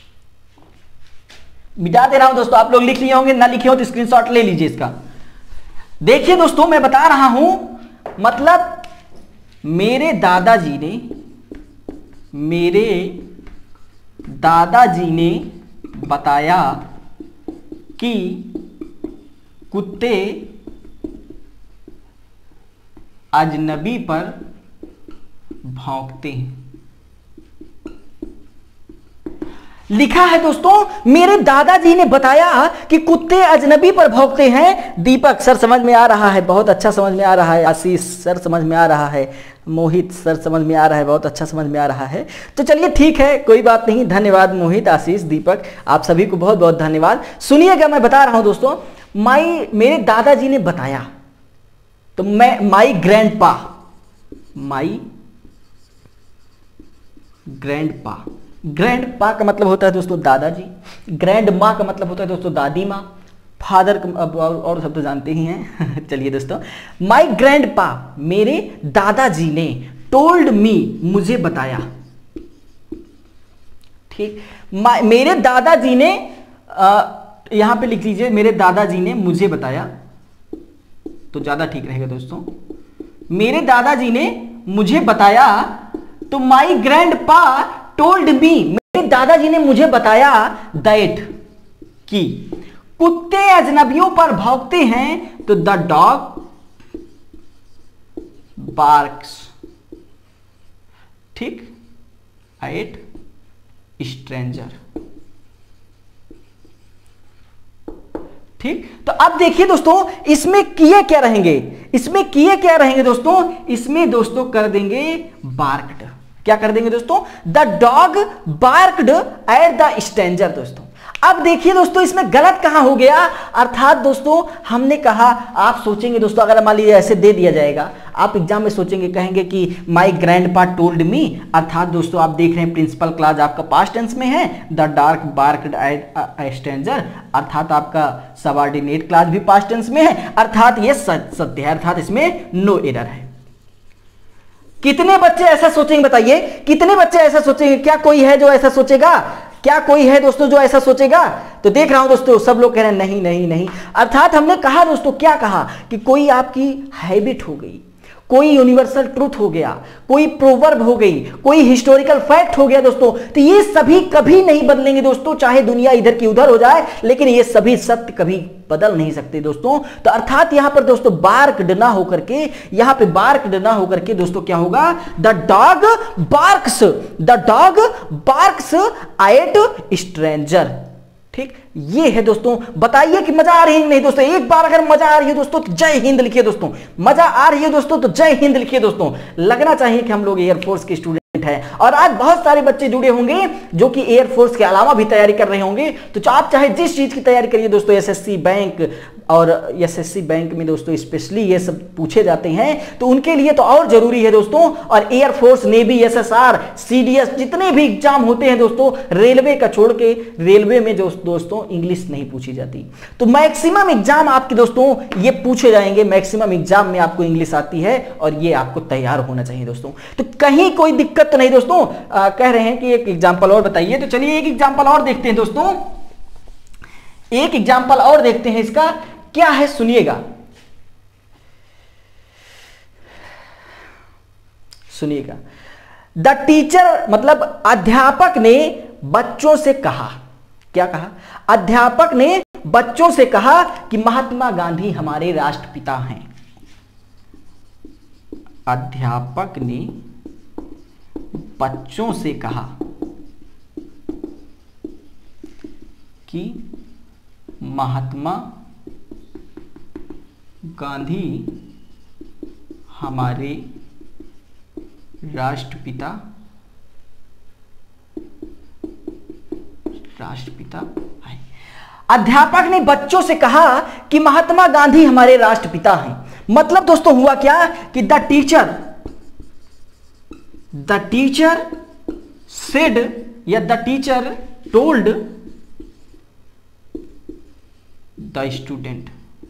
मिटा दे रहा हूं दोस्तों, आप लोग लिख लिए होंगे, ना लिखे हो तो स्क्रीनशॉट ले लीजिए इसका। देखिए दोस्तों मैं बता रहा हूं, मतलब मेरे दादाजी ने मेरे दादाजी ने बताया कि कुत्ते अजनबी पर भौंकते हैं। लिखा है दोस्तों मेरे दादाजी ने बताया कि कुत्ते अजनबी पर भौंकते हैं। दीपक सर समझ में आ रहा है, बहुत अच्छा समझ में आ रहा है। आशीष सर समझ में आ रहा है। मोहित सर समझ में आ रहा है, बहुत अच्छा समझ में आ रहा है। तो चलिए ठीक है, कोई बात नहीं। धन्यवाद मोहित, आशीष, दीपक, आप सभी को बहुत बहुत धन्यवाद। सुनिएगा, मैं बता रहा हूं दोस्तों, माई मेरे दादाजी ने बताया, तो मैं माई ग्रैंड पा, माई ग्रैंड पा, ग्रैंड पा का मतलब होता है दोस्तों दादाजी, ग्रैंड माँ का मतलब होता है दोस्तों दादी माँ, फादर और सब तो जानते ही हैं। चलिए दोस्तों, माई ग्रैंड पा, मेरे दादाजी ने, टोल्ड मी, मुझे बताया। ठीक, मेरे दादाजी ने, यहां पे लिख लीजिए मेरे दादाजी ने मुझे बताया, तो ज्यादा ठीक रहेगा दोस्तों। मेरे दादाजी ने मुझे बताया, तो माई ग्रैंड पा टोल्ड मी, मेरे दादाजी ने मुझे बताया दैट, कि कुत्ते अजनबियों पर भौंकते हैं, तो द डॉग बार्क्स, ठीक, एट स्ट्रेंजर। ठीक, तो अब देखिए दोस्तों इसमें किए क्या रहेंगे, इसमें किए क्या रहेंगे दोस्तों, इसमें दोस्तों कर देंगे बार्क्ड। क्या कर देंगे दोस्तों, the dog barked at the stranger. दोस्तों अब देखिए दोस्तों इसमें गलत कहां हो गया, अर्थात दोस्तों हमने कहा, आप सोचेंगे दोस्तों अगर मान लीजिए ऐसे दे दिया जाएगा, आप एग्जाम में सोचेंगे, कहेंगे कि माई ग्रैंडपा टोल्ड मी, अर्थात दोस्तों आप देख रहे हैं प्रिंसिपल क्लॉज आपका पास्ट टेंस में है, the dog barked at stranger, अर्थात आपका सबऑर्डिनेट क्लॉज भी पास्ट टेंस में है, अर्थात ये सत्य है, अर्थात इसमें नो एरर है। कितने बच्चे ऐसा सोचेंगे बताइए, कितने बच्चे ऐसा सोचेंगे, क्या कोई है जो ऐसा सोचेगा, क्या कोई है दोस्तों जो ऐसा सोचेगा? तो देख रहा हूं दोस्तों सब लोग कह रहे हैं नहीं नहीं नहीं, अर्थात हमने कहा दोस्तों, क्या कहा कि कोई आपकी हैबिट हो गई, कोई यूनिवर्सल ट्रूथ हो गया, कोई प्रोवर्ब हो गई, कोई हिस्टोरिकल फैक्ट हो गया दोस्तों, तो ये सभी कभी नहीं बदलेंगे दोस्तों, चाहे दुनिया इधर की उधर हो जाए, लेकिन ये सभी सत्य कभी बदल नहीं सकते दोस्तों। तो अर्थात यहां पर दोस्तों बार्क्ड ना होकर के, यहां पे बार्क्ड ना होकर के दोस्तों क्या होगा, the dog barks, the dog barks at stranger. ठीक, ये है दोस्तों। बताइए कि मजा आ रही है नहीं दोस्तों? एक बार अगर मजा आ रही है दोस्तों तो जय हिंद लिखिए दोस्तों। मजा आ रही है दोस्तों तो जय हिंद लिखिए दोस्तों। लगना चाहिए कि हम लोग एयरफोर्स के स्टूडेंट है। और आज बहुत सारे बच्चे जुड़े होंगे जो कि एयरफोर्स के अलावा भी तैयारी कर रहे होंगे। तो आप चाहे जिस चीज की तैयारी करिए दोस्तों, एसएससी बैंक और एसएससी बैंक में दोस्तों स्पेशली ये सब पूछे जाते हैं, तो उनके लिए तो और जरूरी है दोस्तों। और एयरफोर्स, नेवी, एसएसआर, सीडीएस, जितने भी एग्जाम होते हैं दोस्तों, रेलवे का छोड़ के, रेलवे में जो दोस्तों इंग्लिश नहीं पूछी जाती। तो मैक्सिमम एग्जाम आपके दोस्तों ये पूछे जाएंगे, मैक्सिमम एग्जाम में आपको इंग्लिश आती है और ये आपको तैयार होना चाहिए दोस्तों। तो कहीं कोई दिक्कत तो नहीं दोस्तों। आ, कह रहे हैं कि एक एग्जाम्पल और बताइए, तो चलिए एक एग्जाम्पल और देखते हैं दोस्तों। एक एग्जाम्पल और देखते हैं, इसका क्या है सुनिएगा, सुनिएगा। द टीचर मतलब अध्यापक ने बच्चों से कहा, क्या कहा? अध्यापक ने बच्चों से कहा कि महात्मा गांधी हमारे राष्ट्रपिता हैं। अध्यापक ने बच्चों से कहा कि महात्मा गांधी हमारे राष्ट्रपिता राष्ट्रपिता हैं। अध्यापक ने बच्चों से कहा कि महात्मा गांधी हमारे राष्ट्रपिता हैं। मतलब दोस्तों हुआ क्या कि the teacher the teacher said या the teacher told the student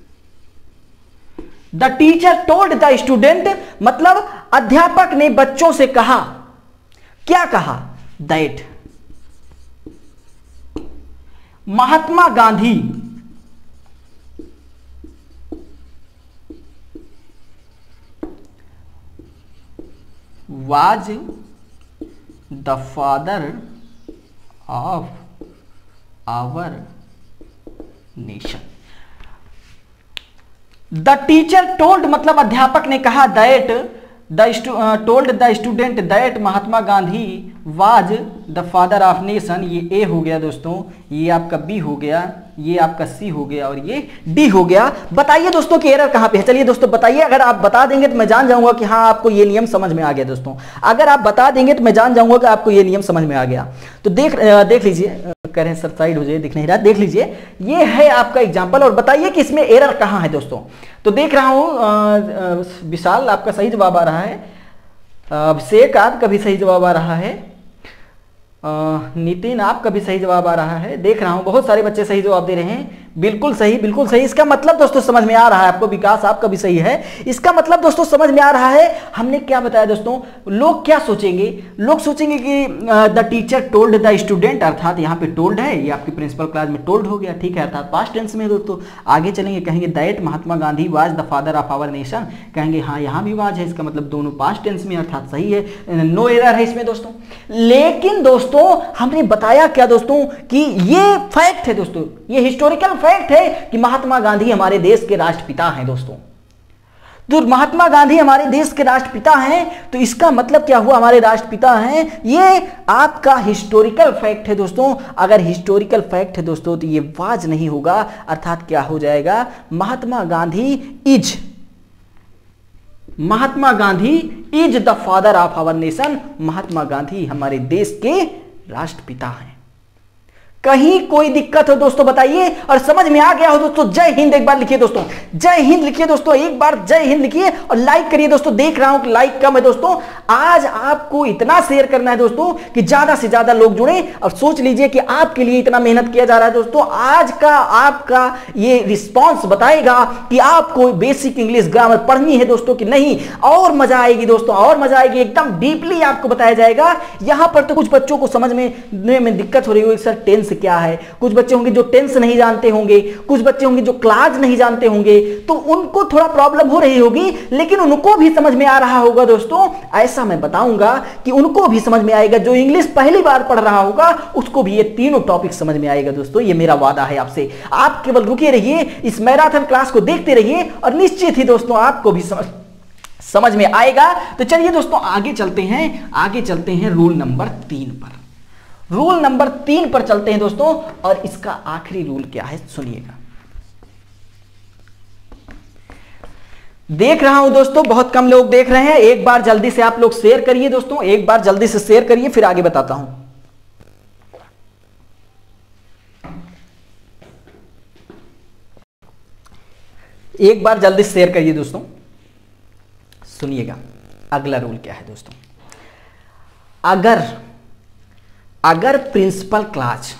the teacher told the student मतलब अध्यापक ने बच्चों से कहा, क्या कहा? That Mahatma Gandhi was the father of our nation. The teacher told मतलब अध्यापक ने कहा that the told the student that Mahatma Gandhi was the father of nation। ये ए हो गया दोस्तों, ये आपका बी हो गया, ये आपका सी हो गया और ये डी हो गया। बताइए दोस्तों कि एरर कहां पे है? चलिए दोस्तों बताइए। अगर आप बता देंगे तो मैं जान जाऊंगा कि हाँ आपको ये नियम समझ में आ गया दोस्तों। अगर आप बता देंगे तो मैं जान जाऊंगा कि आपको ये नियम समझ में आ गया। तो देख देख लीजिए, कह रहे हैं सर साइड हो जाए, दिख नहीं रहा, देख लीजिए ये है आपका एग्जाम्पल और बताइए कि इसमें एरर कहां है दोस्तों। तो देख रहा हूं विशाल आपका सही जवाब आ रहा है, अभिषेक आपका भी सही जवाब आ रहा है, नितिन आपका भी सही जवाब आ रहा है। देख रहा हूं बहुत सारे बच्चे सही जवाब दे रहे हैं, बिल्कुल सही बिल्कुल सही। इसका मतलब दोस्तों समझ में आ रहा है आपको, विकास आपका भी सही है। इसका मतलब दोस्तों समझ में आ रहा है हमने क्या बताया दोस्तों। लोग क्या सोचेंगे? लोग सोचेंगे कि the teacher told the student, अर्थात यहाँ पे टोल्ड है, ये आपकी प्रिंसिपल क्लास में टोल्ड हो गया, ठीक है, अर्थात पास्ट टेंस में दोस्तों। आगे चलेंगे कहेंगे that Mahatma Gandhi was the father of our nation, कहेंगे हाँ यहाँ भी वाज है, इसका मतलब दोनों पास्ट टेंस में, अर्थात सही है, नो एरर है इसमें दोस्तों। लेकिन दोस्तों हमने बताया क्या दोस्तों कि ये फैक्ट है दोस्तों, ये हिस्टोरिकल फैक्ट है कि महात्मा गांधी हमारे देश के राष्ट्रपिता हैं दोस्तों। तो महात्मा गांधी हमारे देश के राष्ट्रपिता हैं, तो इसका मतलब क्या हुआ? हमारे राष्ट्रपिता हैं, ये आपका हिस्टोरिकल फैक्ट है दोस्तों। अगर हिस्टोरिकल फैक्ट है दोस्तों तो ये वाज नहीं होगा, अर्थात क्या हो जाएगा? Mahatma Gandhi is Mahatma Gandhi is the father of our nation. Mahatma Gandhi हमारे देश के राष्ट्रपिता हैं। कहीं कोई दिक्कत हो दोस्तों बताइए, और समझ में आ गया हो दोस्तों जय हिंद एक बार लिखिए दोस्तों, जय हिंद लिखिए दोस्तों, एक बार जय हिंद लिखिए और लाइक करिए दोस्तों। देख रहा हूं कि लाइक कम है दोस्तों। आज आपको इतना शेयर करना है दोस्तों कि ज्यादा से ज्यादा लोग जुड़े, और सोच लीजिए कि आपके लिए इतना मेहनत किया जा रहा है दोस्तों। आज का आपका ये रिस्पॉन्स बताएगा कि आपको बेसिक इंग्लिश ग्रामर पढ़नी है दोस्तों कि नहीं, और मजा आएगी दोस्तों, और मजा आएगी, एकदम डीपली आपको बताया जाएगा। यहां पर तो कुछ बच्चों को समझ में में दिक्कत हो रही होगी, सर टेंस टेंस क्या है, कुछ बच्चे होंगे जो टेंस नहीं जानते होंगे, कुछ बच्चे होंगे जो क्लाज नहीं जानते होंगे, तो उनको थोड़ा प्रॉब्लम हो रही होगी, लेकिन उनको भी समझ में आ रहा होगा दोस्तों। ऐसा मैं बताऊंगा कि उनको भी समझ में आएगा, जो इंग्लिश पहली बार पढ़ रहा होगा उसको भी ये तीनों टॉपिक समझ में आएगा दोस्तों। ये मेरा वादा है आपसे। आप केवल रुके रहिए, इस मैराथन क्लास को देखते रहिए और निश्चित ही दोस्तों आपको भी समझ समझ में आएगा। तो चलिए दोस्तों आगे चलते हैं, आगे चलते हैं रूल नंबर तीन पर। रूल नंबर तीन पर चलते हैं दोस्तों, और इसका आखिरी रूल क्या है सुनिएगा। देख रहा हूं दोस्तों बहुत कम लोग देख रहे हैं, एक बार जल्दी से आप लोग शेयर करिए दोस्तों, एक बार जल्दी से शेयर करिए, फिर आगे बताता हूं। एक बार जल्दी से शेयर करिए दोस्तों। सुनिएगा अगला रूल क्या है दोस्तों। अगर अगर प्रिंसिपल क्लास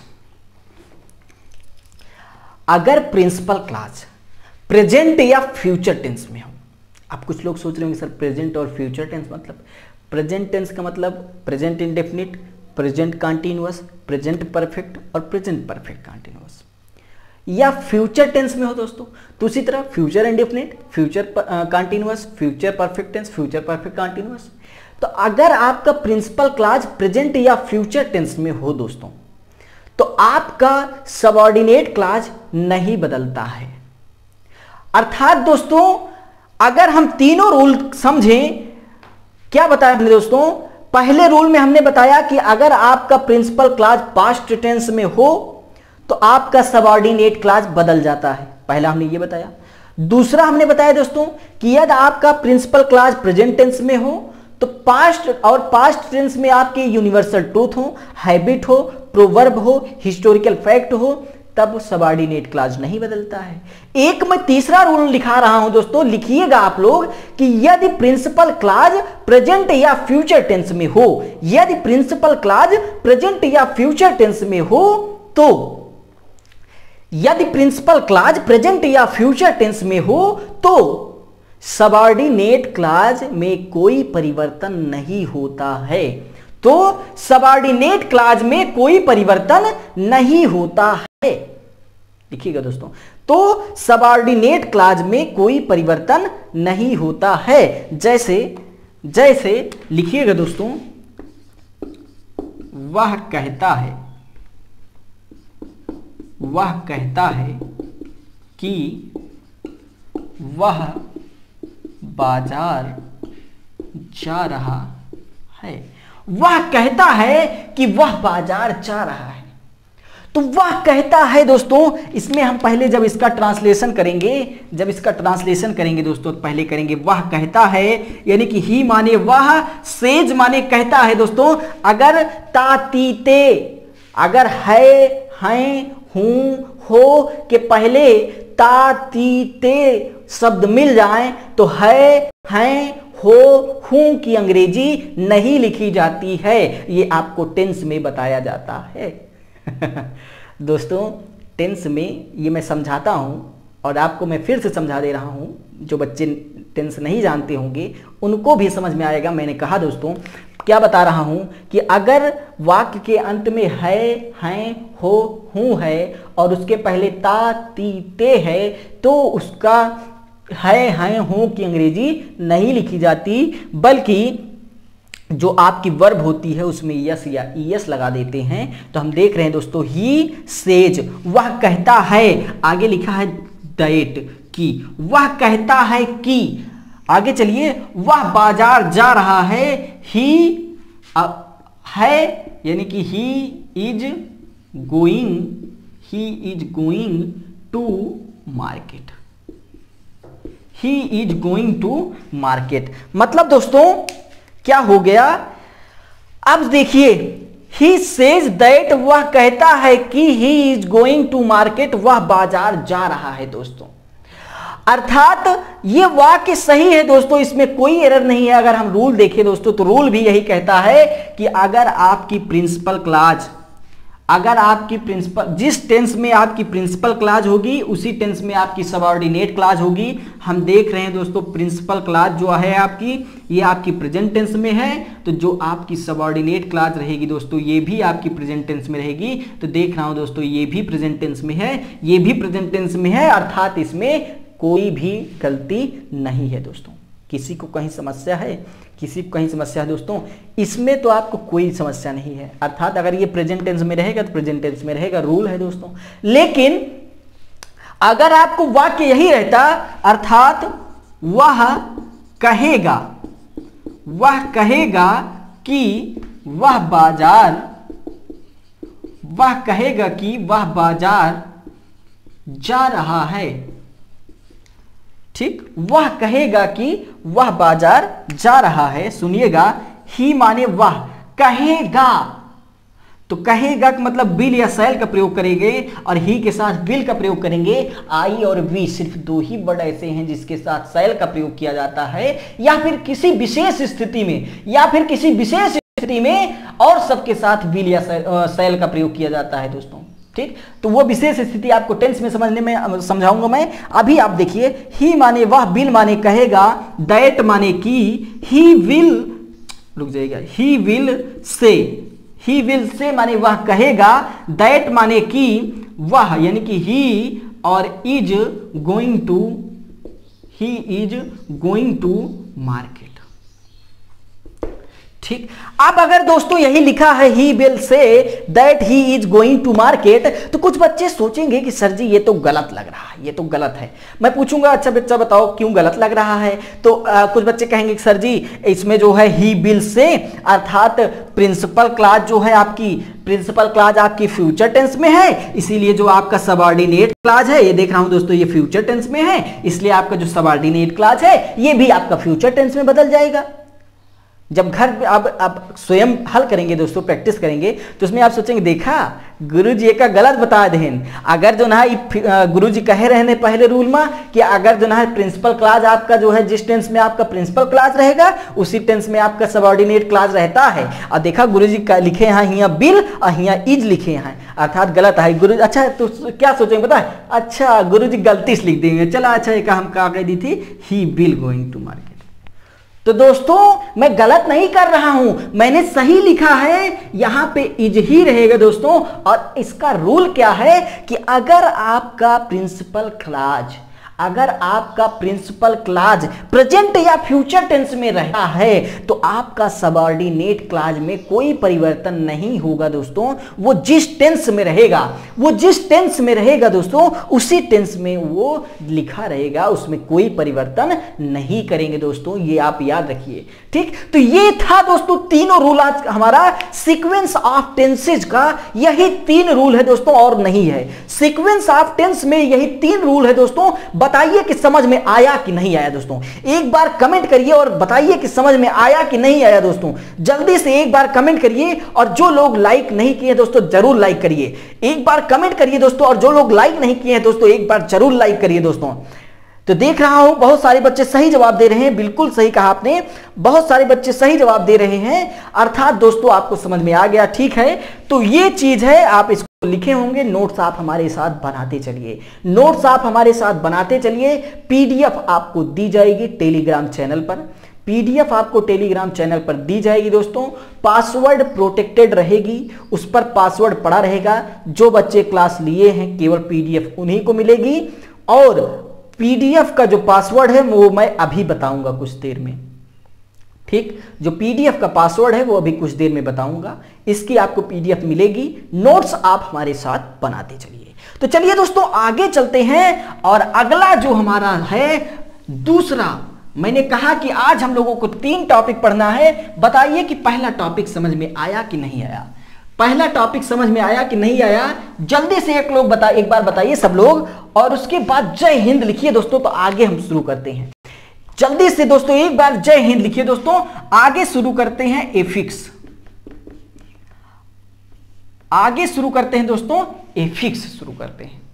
अगर प्रिंसिपल क्लास प्रेजेंट या फ्यूचर टेंस में हो। अब कुछ लोग सोच रहे होंगे सर प्रेजेंट और फ्यूचर टेंस मतलब, प्रेजेंट टेंस का मतलब present indefinite, present continuous, present perfect और प्रेजेंट परफेक्ट कंटीन्यूअस, या फ्यूचर टेंस में हो दोस्तों तो उसी तरह future indefinite, future continuous, future perfect tense, future perfect continuous. तो अगर आपका प्रिंसिपल क्लास प्रेजेंट या फ्यूचर टेंस में हो दोस्तों, तो आपका सबऑर्डिनेट क्लास नहीं बदलता है। अर्थात दोस्तों अगर हम तीनों रूल समझें, क्या बताया हमने दोस्तों, पहले रूल में हमने बताया कि अगर आपका प्रिंसिपल क्लास पास्ट टेंस में हो तो आपका सबऑर्डिनेट क्लास बदल जाता है, पहला हमने ये बताया। दूसरा हमने बताया दोस्तों कि यदि आपका प्रिंसिपल क्लास प्रेजेंट टेंस में हो तो पास्ट और पास्ट टेंस में आपके यूनिवर्सल ट्रूथ हो, हैबिट हो, प्रोवर्ब हो, हिस्टोरिकल फैक्ट हो, तब सबऑर्डिनेट क्लास नहीं बदलता है। एक मैं तीसरा रूल लिखा रहा हूं दोस्तों, लिखिएगा आप लोग कि यदि प्रिंसिपल क्लास प्रेजेंट या फ्यूचर टेंस में हो, यदि प्रिंसिपल क्लास प्रेजेंट या फ्यूचर टेंस में हो तो यदि प्रिंसिपल क्लास प्रेजेंट या फ्यूचर टेंस में हो तो सबऑर्डिनेट क्लास में कोई परिवर्तन नहीं होता है। तो सबऑर्डिनेट क्लास में कोई परिवर्तन नहीं होता है, लिखिएगा दोस्तों। तो सबऑर्डिनेट क्लास में कोई परिवर्तन नहीं होता है। जैसे जैसे लिखिएगा दोस्तों, वह कहता है वह कहता है कि वह बाजार जा रहा है। वह कहता है कि वह बाजार जा रहा है। तो वह कहता है दोस्तों, इसमें हम पहले जब इसका ट्रांसलेशन करेंगे जब इसका ट्रांसलेशन करेंगे दोस्तों, पहले करेंगे वह कहता है, यानी कि ही माने वह, सेज माने कहता है दोस्तों। अगर तातीते, अगर है, हैं, हूं, हो के पहले तातीते शब्द मिल जाएं तो है, हैं, हो, हूं की अंग्रेजी नहीं लिखी जाती है। ये आपको टेंस में बताया जाता है। दोस्तों टेंस में ये मैं समझाता हूं और आपको मैं फिर से समझा दे रहा हूं, जो बच्चे टेंस नहीं जानते होंगे उनको भी समझ में आएगा। मैंने कहा दोस्तों, क्या बता रहा हूं कि अगर वाक्य के अंत में है, हैं, हो, हूं है और उसके पहले ता, ती, ते है तो उसका है, हैं, हो की अंग्रेजी नहीं लिखी जाती, बल्कि जो आपकी वर्ब होती है उसमें यस या ईएस लगा देते हैं। तो हम देख रहे हैं दोस्तों, ही सेज, वह कहता है, आगे लिखा है दैट की, वह कहता है कि, आगे चलिए, वह बाजार जा रहा है, ही है यानी कि he is going he is going to market, he is going to market. मतलब दोस्तों क्या हो गया, अब देखिए, ही सेज दैट, वह कहता है कि he is going to market, वह बाजार जा रहा है दोस्तों। अर्थात ये वाक्य सही है दोस्तों, इसमें कोई एरर नहीं है। अगर हम रूल देखें दोस्तों तो रूल भी यही कहता है कि अगर आपकी प्रिंसिपल क्लास अगर आपकी प्रिंसिपल, जिस टेंस में आपकी प्रिंसिपल क्लॉज होगी उसी टेंस में आपकी सबऑर्डिनेट क्लॉज होगी। हम देख रहे हैं दोस्तों प्रिंसिपल क्लॉज जो है आपकी, ये आपकी प्रेजेंट टेंस में है, तो जो आपकी सबऑर्डिनेट क्लॉज रहेगी दोस्तों ये भी आपकी प्रेजेंट टेंस में रहेगी। तो देख रहा हूं दोस्तों ये भी प्रेजेंट टेंस में है, ये भी प्रेजेंट टेंस में है, अर्थात इसमें कोई भी गलती नहीं है दोस्तों। किसी को कहीं समस्या है, किसी को कहीं समस्या है दोस्तों? इसमें तो आपको कोई समस्या नहीं है, अर्थात अगर ये प्रेजेंट टेंस में रहेगा तो प्रेजेंट टेंस में रहेगा, रूल है दोस्तों। लेकिन अगर आपको वाक्य यही रहता, अर्थात वह कहेगा, वह कहेगा कि वह बाजार, वह कहेगा कि वह बाजार जा रहा है, ठीक, वह कहेगा कि वह बाजार जा रहा है। सुनिएगा, ही माने वह, कहेगा, तो कहेगा का मतलब विल या शैल का प्रयोग करेंगे और ही के साथ विल का प्रयोग करेंगे। आई और वी सिर्फ दो ही वर्ड ऐसे हैं जिसके साथ शैल का प्रयोग किया जाता है, या फिर किसी विशेष स्थिति में, या फिर किसी विशेष स्थिति में और सबके साथ विल या शैल का प्रयोग किया जाता है दोस्तों, ठीक। तो वो विशेष स्थिति आपको टेंस में समझने में समझाऊंगा मैं। अभी आप देखिए, ही माने वह, विल माने कहेगा, दैट माने की, ही विल, रुक जाइएगा, ही विल से, ही विल से माने वह कहेगा, दैट माने की वह, यानी कि ही, और is going to, he is going to market, ठीक। अब अगर दोस्तों यही लिखा है he will say that he is going to market, तो कुछ बच्चे सोचेंगे कि सर जी ये तो गलत लग रहा है, ये तो गलत है। मैं पूछूंगा अच्छा बच्चा बताओ क्यों गलत लग रहा है, तो आ, कुछ बच्चे कहेंगे कि सर जी इसमें जो है ही विल से अर्थात प्रिंसिपल क्लॉज जो है आपकी, प्रिंसिपल क्लॉज आपकी फ्यूचर टेंस में है, इसीलिए जो आपका सबऑर्डिनेट क्लॉज है, ये देख रहा हूं दोस्तों ये फ्यूचर टेंस में है, इसलिए आपका जो सबऑर्डिनेट क्लॉज है ये भी आपका फ्यूचर टेंस में बदल जाएगा। जब घर पे आप आप स्वयं हल करेंगे दोस्तों, प्रैक्टिस करेंगे, तो उसमें आप सोचेंगे देखा गुरुजी का गलत बता दें। अगर जो ना गुरुजी कहे रहे पहले रूल में कि अगर जो ना प्रिंसिपल क्लॉज आपका जो है जिस टेंस में आपका प्रिंसिपल क्लॉज रहेगा उसी टेंस में आपका सबऑर्डिनेट क्लॉज रहता है, और देखा गुरुजी का लिखे हैं हिया बिल और हिया इज लिखे हैं, अर्थात गलत है। गुरु अच्छा तो क्या सोचेंगे पता है, अच्छा गुरुजी गलती से लिख देंगे, चला अच्छा एक हम क्या कह दी थी, he will going to market. तो दोस्तों मैं गलत नहीं कर रहा हूं, मैंने सही लिखा है, यहां पे इज ही रहेगा दोस्तों। और इसका रूल क्या है कि अगर आपका प्रिंसिपल क्लॉज, अगर आपका प्रिंसिपल क्लॉज प्रेजेंट या फ्यूचर टेंस में रहा है तो आपका सबऑर्डिनेट क्लॉज में कोई परिवर्तन नहीं होगा दोस्तों। वो जिस टेंस में रहेगा, वो जिस टेंस में रहेगा दोस्तों उसी टेंस में वो लिखा रहेगा, उसमें कोई परिवर्तन नहीं करेंगे दोस्तों, ये आप याद रखिए, ठीक। तो ये था दोस्तों तीनों रूल आज हमारा सीक्वेंस ऑफ टेंसेज का, यही तीन रूल है दोस्तों और नहीं है। सीक्वेंस ऑफ टेंस में यही तीन रूल है दोस्तों। बताइए कि समझ में आया कि नहीं आया दोस्तों, एक बार कमेंट करिए और बताइए कि समझ में आया कि नहीं आया दोस्तों। जल्दी से एक बार कमेंट करिए, और जो लोग लाइक नहीं किए दोस्तों जरूर लाइक करिए। एक बार कमेंट करिए दोस्तों, और जो लोग लाइक नहीं किए हैं दोस्तों एक बार जरूर लाइक करिए दोस्तों। तो देख रहा हूं बहुत सारे बच्चे सही जवाब दे रहे हैं, बिल्कुल सही कहा आपने, बहुत सारे बच्चे सही जवाब दे रहे हैं, अर्थात दोस्तों आपको समझ में आ गया, ठीक है। तो ये चीज है, आप इसको लिखे होंगे, नोट्स आप हमारे साथ बनाते चलिए, नोट्स आप हमारे साथ बनाते चलिए। पीडीएफ आपको दी जाएगी टेलीग्राम चैनल पर, पीडीएफ आपको टेलीग्राम चैनल पर दी जाएगी दोस्तों। पासवर्ड प्रोटेक्टेड रहेगी, उस पर पासवर्ड पड़ा रहेगा। जो बच्चे क्लास लिए हैं केवल पीडीएफ उन्हीं को मिलेगी, और पीडीएफ का जो पासवर्ड है वो मैं अभी बताऊंगा कुछ देर में, ठीक। जो पीडीएफ का पासवर्ड है वो अभी कुछ देर में बताऊंगा, इसकी आपको पीडीएफ मिलेगी। नोट्स आप हमारे साथ बनाते चलिए। तो चलिए दोस्तों आगे चलते हैं, और अगला जो हमारा है दूसरा, मैंने कहा कि आज हम लोगों को तीन टॉपिक पढ़ना है। बताइए कि पहला टॉपिक समझ में आया कि नहीं आया, पहला टॉपिक समझ में आया कि नहीं आया? जल्दी से एक लोग बता एक बार बताइए सब लोग, और उसके बाद जय हिंद लिखिए दोस्तों। तो आगे हम शुरू करते हैं, जल्दी से दोस्तों एक बार जय हिंद लिखिए दोस्तों। आगे शुरू करते हैं एफिक्स, आगे शुरू करते हैं दोस्तों एफिक्स शुरू करते हैं।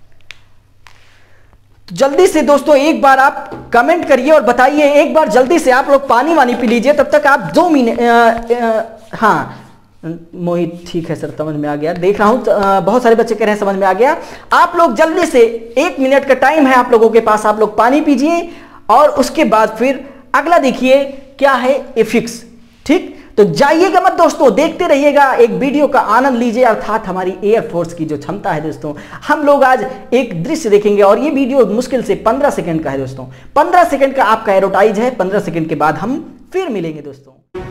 तो जल्दी से दोस्तों एक बार आप कमेंट करिए और बताइए, एक बार जल्दी से आप लोग पानी वानी पी लीजिए, तब तक आप दो मिनट हाँ मोहित ठीक है सर, समझ में आ गया, देख रहा हूँ बहुत सारे बच्चे कह रहे हैं समझ में आ गया। आप लोग जल्दी से, एक मिनट का टाइम है आप लोगों के पास, आप लोग पानी पीजिए और उसके बाद फिर अगला देखिए क्या है एफिक्स। ठीक, तो जाइएगा मत दोस्तों, देखते रहिएगा, एक वीडियो का आनंद लीजिए। अर्थात हमारी एयरफोर्स की जो क्षमता है दोस्तों, हम लोग आज एक दृश्य देखेंगे और ये वीडियो मुश्किल से पंद्रह सेकंड का है दोस्तों। पंद्रह सेकंड का आपका एडवर्टाइज है, पंद्रह सेकंड के बाद हम फिर मिलेंगे दोस्तों।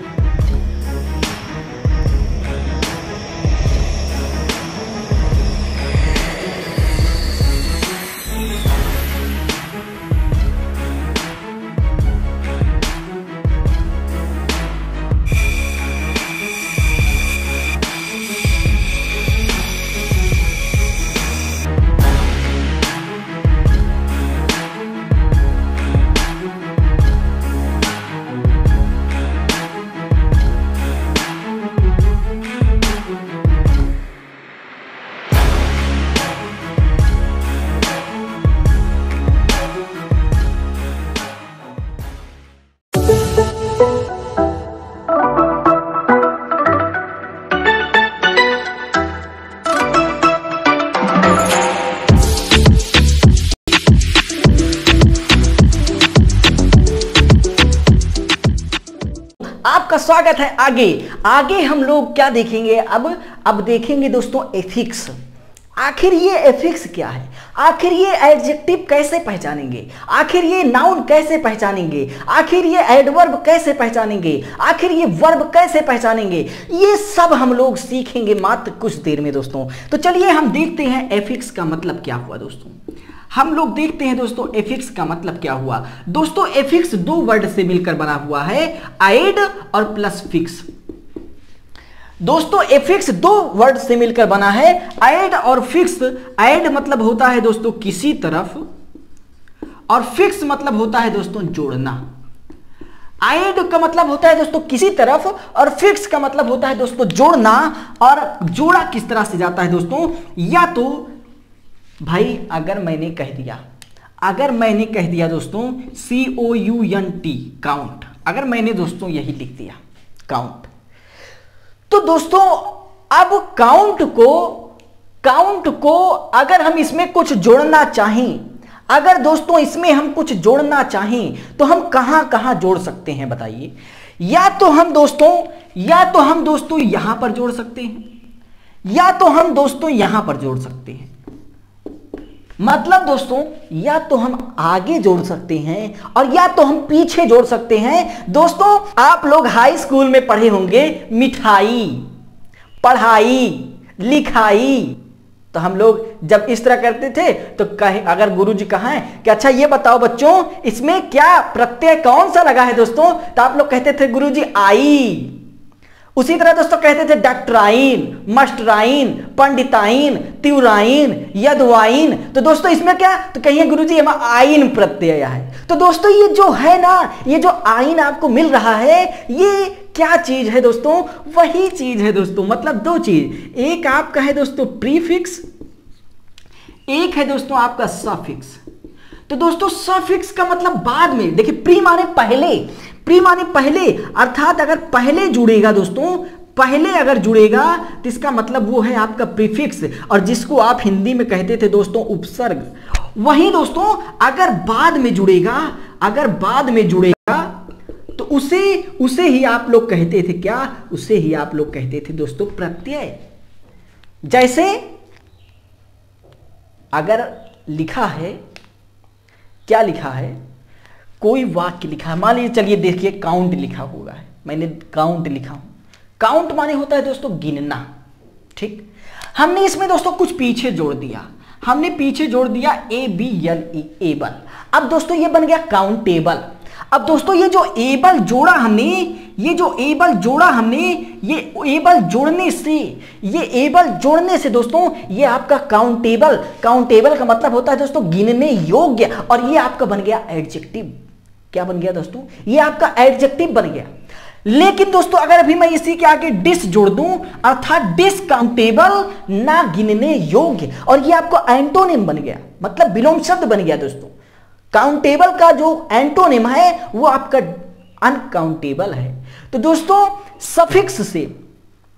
आपका स्वागत है। आगे आगे हम लोग क्या देखेंगे, अब अब देखेंगे दोस्तों एथिक्स। आखिर ये एथिक्स क्या है, आखिर ये एडजेक्टिव कैसे पहचानेंगे, आखिर ये नाउन कैसे पहचानेंगे, आखिर ये एडवर्ब कैसे पहचानेंगे, आखिर ये वर्ब कैसे पहचानेंगे, ये सब हम लोग सीखेंगे मात्र कुछ देर में दोस्तों। तो चलिए हम देखते हैं एथिक्स का मतलब क्या हुआ दोस्तों। हम लोग देखते हैं दोस्तों एफिक्स का मतलब क्या हुआ दोस्तों। एफिक्स दो वर्ड से मिलकर बना हुआ है, एड और प्लस फिक्स। दोस्तों एफिक्स दो वर्ड से मिलकर बना है, एड और फिक्स। एड मतलब होता है दोस्तों किसी तरफ, और फिक्स मतलब होता है दोस्तों जोड़ना। एड का मतलब होता है दोस्तों किसी तरफ, और फिक्स का मतलब होता है दोस्तों जोड़ना। और जोड़ा किस तरह से जाता है दोस्तों, या तो भाई अगर मैंने कह दिया अगर मैंने कह दिया दोस्तों C O U N T count, अगर मैंने दोस्तों यही लिख दिया काउंट, तो दोस्तों अब काउंट को काउंट को अगर हम इसमें कुछ जोड़ना चाहें, अगर दोस्तों इसमें हम कुछ जोड़ना चाहें तो हम कहां कहां जोड़ सकते हैं बताइए। या तो हम दोस्तों या तो हम दोस्तों यहां पर जोड़ सकते हैं, या तो हम दोस्तों यहां पर जोड़ सकते हैं। मतलब दोस्तों या तो हम आगे जोड़ सकते हैं और या तो हम पीछे जोड़ सकते हैं। दोस्तों आप लोग हाई स्कूल में पढ़े होंगे मिठाई, पढ़ाई, लिखाई, तो हम लोग जब इस तरह करते थे तो कहे अगर गुरुजी कहें कि अच्छा ये बताओ बच्चों इसमें क्या प्रत्यय कौन सा लगा है दोस्तों, तो आप लोग कहते थे गुरुजी आई। उसी तरह दोस्तों कहते थे डॉक्टराइन, मास्टराइन, पंडिताइन, तिवराइन, यदवाइन। तो दोस्तों इसमें क्या, तो कहिए गुरुजी हमें आइन प्रत्यय है। तो दोस्तों ये जो है ना, ये जो आइन आपको मिल रहा है, ये क्या चीज है दोस्तों, वही चीज है दोस्तों। मतलब दो चीज, एक आपका है दोस्तों प्रीफिक्स, एक है दोस्तों आपका सफिक्स। तो दोस्तों सफिक्स का मतलब बाद में, देखिए प्री माने पहले, प्री माने पहले, अर्थात अगर पहले जुड़ेगा दोस्तों, पहले अगर जुड़ेगा तो इसका मतलब वो है आपका प्रीफिक्स, और जिसको आप हिंदी में कहते थे दोस्तों उपसर्ग। वही दोस्तों अगर बाद में जुड़ेगा, अगर बाद में जुड़ेगा तो उसे उसे ही आप लोग कहते थे क्या, उसे ही आप लोग कहते थे दोस्तों प्रत्यय। जैसे अगर लिखा है, क्या लिखा है, कोई वाक्य लिखा है, मान लीजिए चलिए देखिए काउंट लिखा हुआ है, मैंने काउंट लिखा हूं। काउंट माने होता है दोस्तों गिनना। ठीक, हमने इसमें दोस्तों कुछ पीछे जोड़ दिया, हमने पीछे जोड़ दिया A B L E, able. अब दोस्तों ये बन गया काउंटेबल। अब दोस्तों ये जो एबल जोड़ा हमने, ये जो एबल जोड़ा हमने, ये एबल जोड़ने से, ये एबल जोड़ने से दोस्तों ये आपका काउंटेबल, काउंटेबल का मतलब होता है दोस्तों गिनने योग्य, और ये आपका बन गया एडजेक्टिव। क्या बन गया दोस्तों, ये आपका एडजेक्टिव बन गया। लेकिन दोस्तों अगर अभी मैं इसी के आगे डिस जोड़ दूं, अर्थात डिसकाउंटेबल, ना गिनने योग्य, और ये आपको एंटोनिम बन गया, मतलब विलोम शब्द बन गया दोस्तों। काउंटेबल का जो एंटोनिम है वो आपका अनकाउंटेबल है। तो दोस्तों सफिक्स से,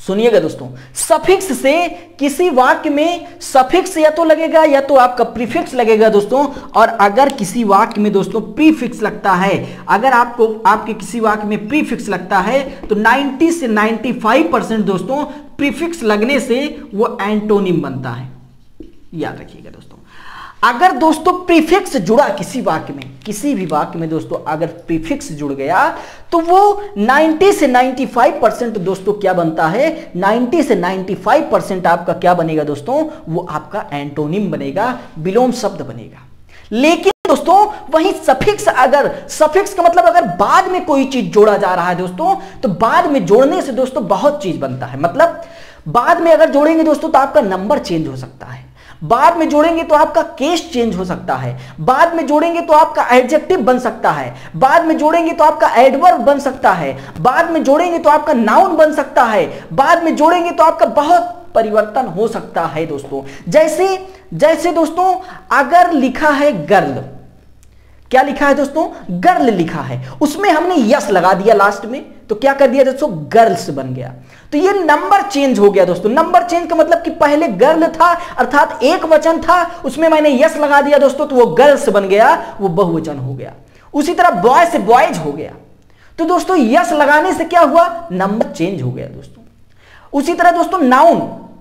सुनिएगा दोस्तों, सफिक्स से किसी वाक्य में सफिक्स या तो लगेगा या तो आपका प्रीफिक्स लगेगा दोस्तों। और अगर किसी वाक्य में दोस्तों प्रीफिक्स लगता है, अगर आपको आपके किसी वाक्य में प्रीफिक्स लगता है तो नब्बे से पचानवे परसेंट दोस्तों प्रीफिक्स लगने से वो एंटोनिम बनता है। याद रखिएगा दोस्तों, अगर दोस्तों प्रीफिक्स जुड़ा किसी वाक्य में, किसी भी वाक्य में दोस्तों अगर प्रीफिक्स जुड़ गया तो वो नब्बे से पचानवे परसेंट दोस्तों क्या बनता है, नब्बे से पचानवे परसेंट आपका क्या बनेगा दोस्तों, वो आपका एंटोनिम बनेगा, विलोम शब्द बनेगा। लेकिन दोस्तों वही सफिक्स, अगर सफिक्स का मतलब अगर बाद में कोई चीज जोड़ा जा रहा है दोस्तों, तो बाद में जोड़ने से दोस्तों बहुत चीज बनता है। मतलब बाद में अगर जोड़ेंगे दोस्तों तो आपका नंबर चेंज हो सकता है, बाद में जोड़ेंगे तो आपका केस चेंज हो सकता है, बाद में जोड़ेंगे तो आपका एडजेक्टिव बन सकता है, बाद में जोड़ेंगे तो आपका एडवर्ब बन सकता है, बाद में जोड़ेंगे तो आपका नाउन बन सकता है, बाद में जोड़ेंगे तो आपका बहुत परिवर्तन हो सकता है दोस्तों। जैसे जैसे दोस्तों अगर लिखा है गर्ल, क्या लिखा है दोस्तों, गर्ल लिखा है, उसमें हमने यस लगा दिया लास्ट में, तो क्या कर दिया दोस्तों, गर्ल्स बन गया। तो ये नंबर चेंज हो गया दोस्तों। नंबर चेंज का मतलब कि पहले गर्ल था अर्थात एक वचन था, उसमें मैंने यस लगा दिया दोस्तों तो वो गर्ल्स बन गया, वो बहुवचन हो गया। उसी तरह बॉय से बॉयज हो गया, तो दोस्तों यस लगाने से क्या हुआ, नंबर चेंज हो गया दोस्तों। उसी तरह दोस्तों नाउन,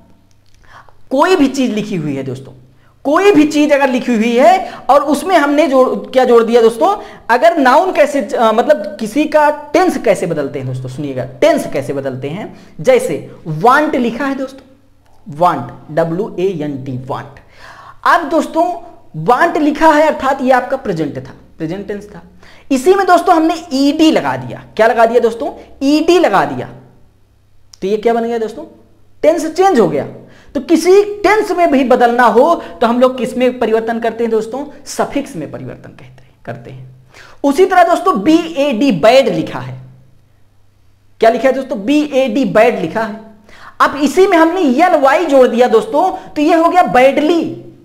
कोई भी चीज लिखी हुई है दोस्तों, कोई भी चीज अगर लिखी हुई है और उसमें हमने जोड़ क्या जोड़ दिया दोस्तों, अगर नाउन कैसे आ, मतलब किसी का टेंस कैसे बदलते हैं दोस्तों, सुनिएगा टेंस कैसे बदलते हैं। जैसे वांट लिखा है दोस्तों, want W A N T want. अब दोस्तों वांट लिखा है अर्थात ये आपका प्रेजेंट था, प्रेजेंट टेंस था, इसी में दोस्तों हमने ईडी लगा दिया। क्या लगा दिया दोस्तों, ईडी लगा दिया, तो ये क्या बन गया दोस्तों, टेंस चेंज हो गया। तो किसी टेंस में भी बदलना हो तो हम लोग किस में परिवर्तन करते हैं दोस्तों, सफिक्स में परिवर्तन कहते हैं करते हैं। उसी तरह दोस्तों बी ए डी बैड लिखा है, क्या लिखा है दोस्तों, बी ए डी बैड लिखा है। अब इसी में हमने एल वाई जोड़ दिया दोस्तों, तो ये हो गया बैडली,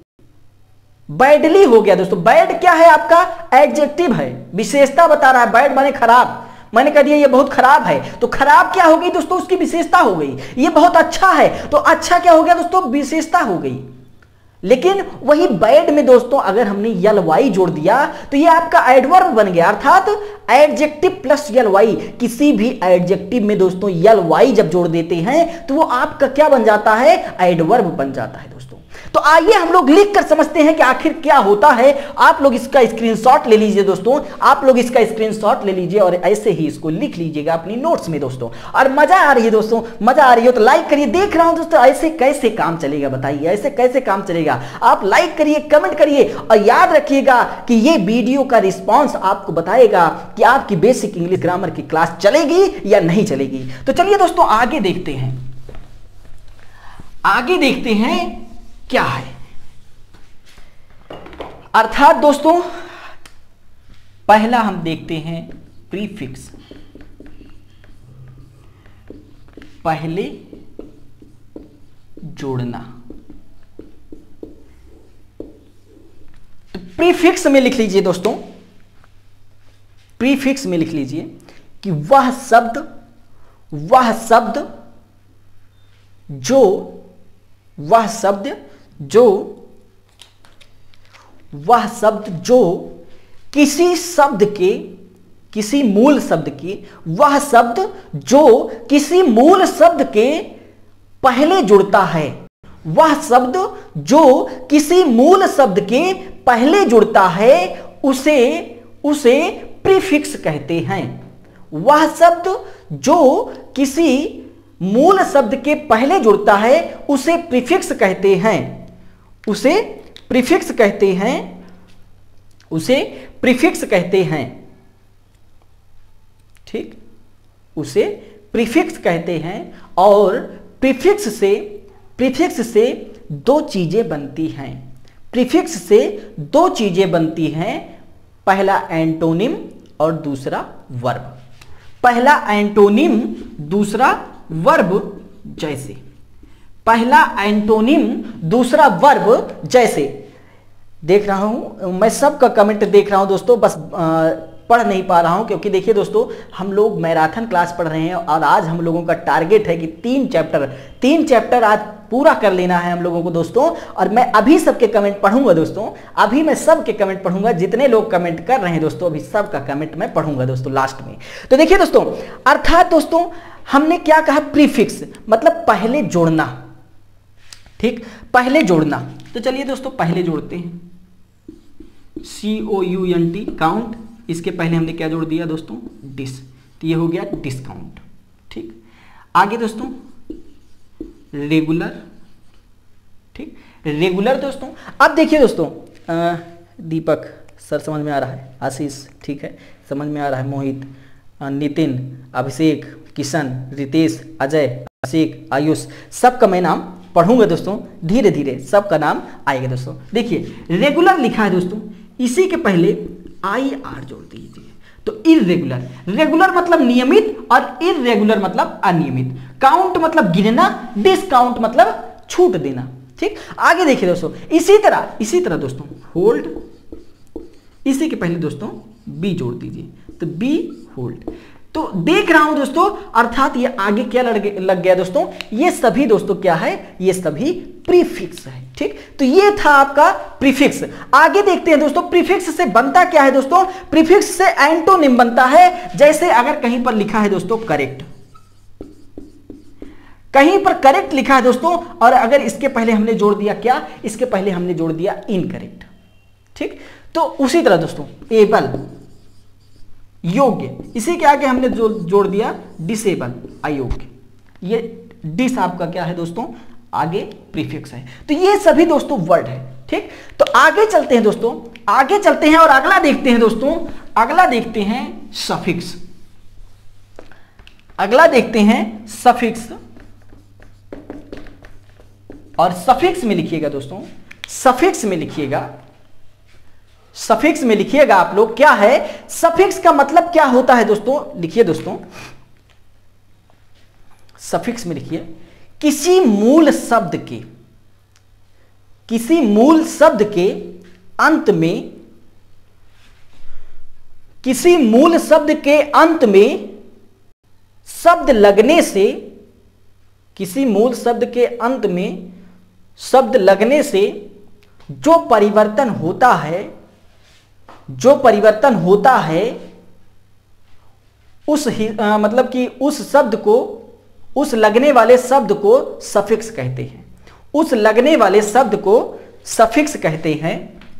बैडली हो गया दोस्तों। बैड क्या है, आपका एडजेक्टिव है, विशेषता बता रहा है, बैड माने खराब, मैंने कह दिया ये बहुत खराब है, तो खराब क्या हो गई दोस्तों, उसकी विशेषता हो गई। ये बहुत अच्छा है, तो अच्छा क्या हो गया दोस्तों, विशेषता हो गई। लेकिन वही बैड में दोस्तों अगर हमने यल वाई जोड़ दिया तो ये आपका एडवर्ब बन गया, अर्थात एडजेक्टिव प्लस यल वाई। किसी भी एडजेक्टिव में दोस्तों यल वाई जब जोड़ देते हैं तो वो आपका क्या बन जाता है, एडवर्ब बन जाता है दोस्तों। तो आइए हम लोग लिख कर समझते हैं कि आखिर क्या होता है। आप लोग इसका स्क्रीनशॉट ले लीजिए दोस्तों, आप लोग इसका स्क्रीनशॉट ले लीजिए और ऐसे ही इसको लिख लीजिएगा अपनी नोट्स में दोस्तों। और मजा आ रही है दोस्तों, मजा आ रही है तो लाइक करिए। देख रहा हूं दोस्तों ऐसे कैसे काम चलेगा, बताइए ऐसे कैसे काम चलेगा। आप लाइक करिए, कमेंट करिए और याद रखिएगा कि ये वीडियो का रिस्पॉन्स आपको बताएगा कि आपकी बेसिक इंग्लिश ग्रामर की क्लास चलेगी या नहीं चलेगी। तो चलिए दोस्तों आगे देखते हैं, आगे देखते हैं क्या है। अर्थात दोस्तों पहला हम देखते हैं प्रीफिक्स, पहले जोड़ना। तो प्रीफिक्स में लिख लीजिए दोस्तों, प्रीफिक्स में लिख लीजिए कि वह शब्द वह शब्द जो वह शब्द जो वह शब्द जो किसी शब्द के किसी मूल शब्द के वह शब्द जो किसी मूल शब्द के पहले जुड़ता है, वह शब्द जो किसी मूल शब्द के पहले जुड़ता है उसे उसे प्रीफिक्स कहते हैं। वह शब्द जो किसी मूल शब्द के पहले जुड़ता है उसे प्रीफिक्स कहते हैं, उसे प्रीफिक्स कहते हैं, उसे प्रीफिक्स कहते हैं। ठीक, उसे प्रीफिक्स कहते हैं। और प्रीफिक्स से प्रीफिक्स से दो चीजें बनती हैं, प्रीफिक्स से दो चीजें बनती हैं, पहला एंटोनिम और दूसरा वर्ब। पहला एंटोनिम दूसरा वर्ब, जैसे पहला एंटोनिम दूसरा वर्ब। जैसे देख रहा हूं मैं सबका कमेंट देख रहा हूं दोस्तों, बस आ, पढ़ नहीं पा रहा हूं, क्योंकि देखिए दोस्तों हम लोग मैराथन क्लास पढ़ रहे हैं और आज हम लोगों का टारगेट है कि तीन चैप्टर तीन चैप्टर आज पूरा कर लेना है हम लोगों को दोस्तों। और मैं अभी सबके कमेंट पढ़ूंगा दोस्तों, अभी मैं सबके कमेंट पढ़ूंगा, जितने लोग कमेंट कर रहे हैं दोस्तों अभी सबका कमेंट मैं पढ़ूंगा दोस्तों लास्ट में। तो देखिए दोस्तों, अर्थात दोस्तों हमने क्या कहा, प्रीफिक्स मतलब पहले जोड़ना, ठीक, पहले जोड़ना। तो चलिए दोस्तों पहले जोड़ते हैं, C O U N T count, इसके पहले हमने क्या जोड़ दिया दोस्तों, डिस, तो ये हो गया डिस्काउंट, ठीक। आगे दोस्तों रेगुलर, ठीक, रेगुलर दोस्तों। अब देखिए दोस्तों आ, दीपक सर समझ में आ रहा है, आशीष ठीक है समझ में आ रहा है, मोहित, नितिन, अभिषेक, किशन, रितेश, अजय, अभिषेक, आयुष, सबका मैं नाम पढ़ूंगा दोस्तों, धीरे धीरे सबका नाम आएगा दोस्तों। देखिए रेगुलर लिखा है दोस्तों, इसी के पहले आई आर जोड़ दीजिए, तो इर्रेगुलर, रेगुलर मतलब नियमित और इर्रेगुलर मतलब अनियमित, काउंट मतलब गिनना, डिस्काउंट मतलब छूट देना, ठीक। आगे देखिए दोस्तों, इसी तरह इसी तरह दोस्तों होल्ड, इसी के पहले दोस्तों बी जोड़ दीजिए, तो बी होल्ड। तो देख रहा हूं दोस्तों, अर्थात ये आगे क्या लग, लग गया दोस्तों, ये सभी दोस्तों क्या है, ये सभी प्रीफिक्स है, ठीक। तो ये था आपका प्रीफिक्स। आगे देखते हैं दोस्तों, प्रीफिक्स से बनता क्या है दोस्तों, प्रीफिक्स से एंटोनिम बनता है। जैसे अगर कहीं पर लिखा है दोस्तों करेक्ट, कहीं पर करेक्ट लिखा है दोस्तों, और अगर इसके पहले हमने जोड़ दिया क्या, इसके पहले हमने जोड़ दिया इनकरेक्ट, ठीक। तो उसी तरह दोस्तों एबल, योग्य, इसी के आगे हमने जो जोड़ दिया डिसेबल, अयोग्य, ये डिस आपका क्या है दोस्तों, आगे प्रीफिक्स है। तो ये सभी दोस्तों वर्ड है, ठीक। तो आगे चलते हैं दोस्तों, आगे चलते हैं और अगला देखते हैं दोस्तों, अगला देखते हैं सफिक्स, अगला देखते हैं सफिक्स। और सफिक्स में लिखिएगा दोस्तों, सफिक्स में लिखिएगा, सफिक्स में लिखिएगा आप लोग, क्या है सफिक्स का मतलब क्या होता है दोस्तों, लिखिए दोस्तों, सफिक्स में लिखिए किसी मूल शब्द के, किसी मूल शब्द के अंत में, किसी मूल शब्द के अंत में शब्द लगने से, किसी मूल शब्द के अंत में शब्द लगने से जो परिवर्तन होता है, जो परिवर्तन होता है उस आ, मतलब कि उस शब्द को, उस लगने वाले शब्द को सफिक्स कहते हैं, उस लगने वाले शब्द को सफिक्स कहते हैं,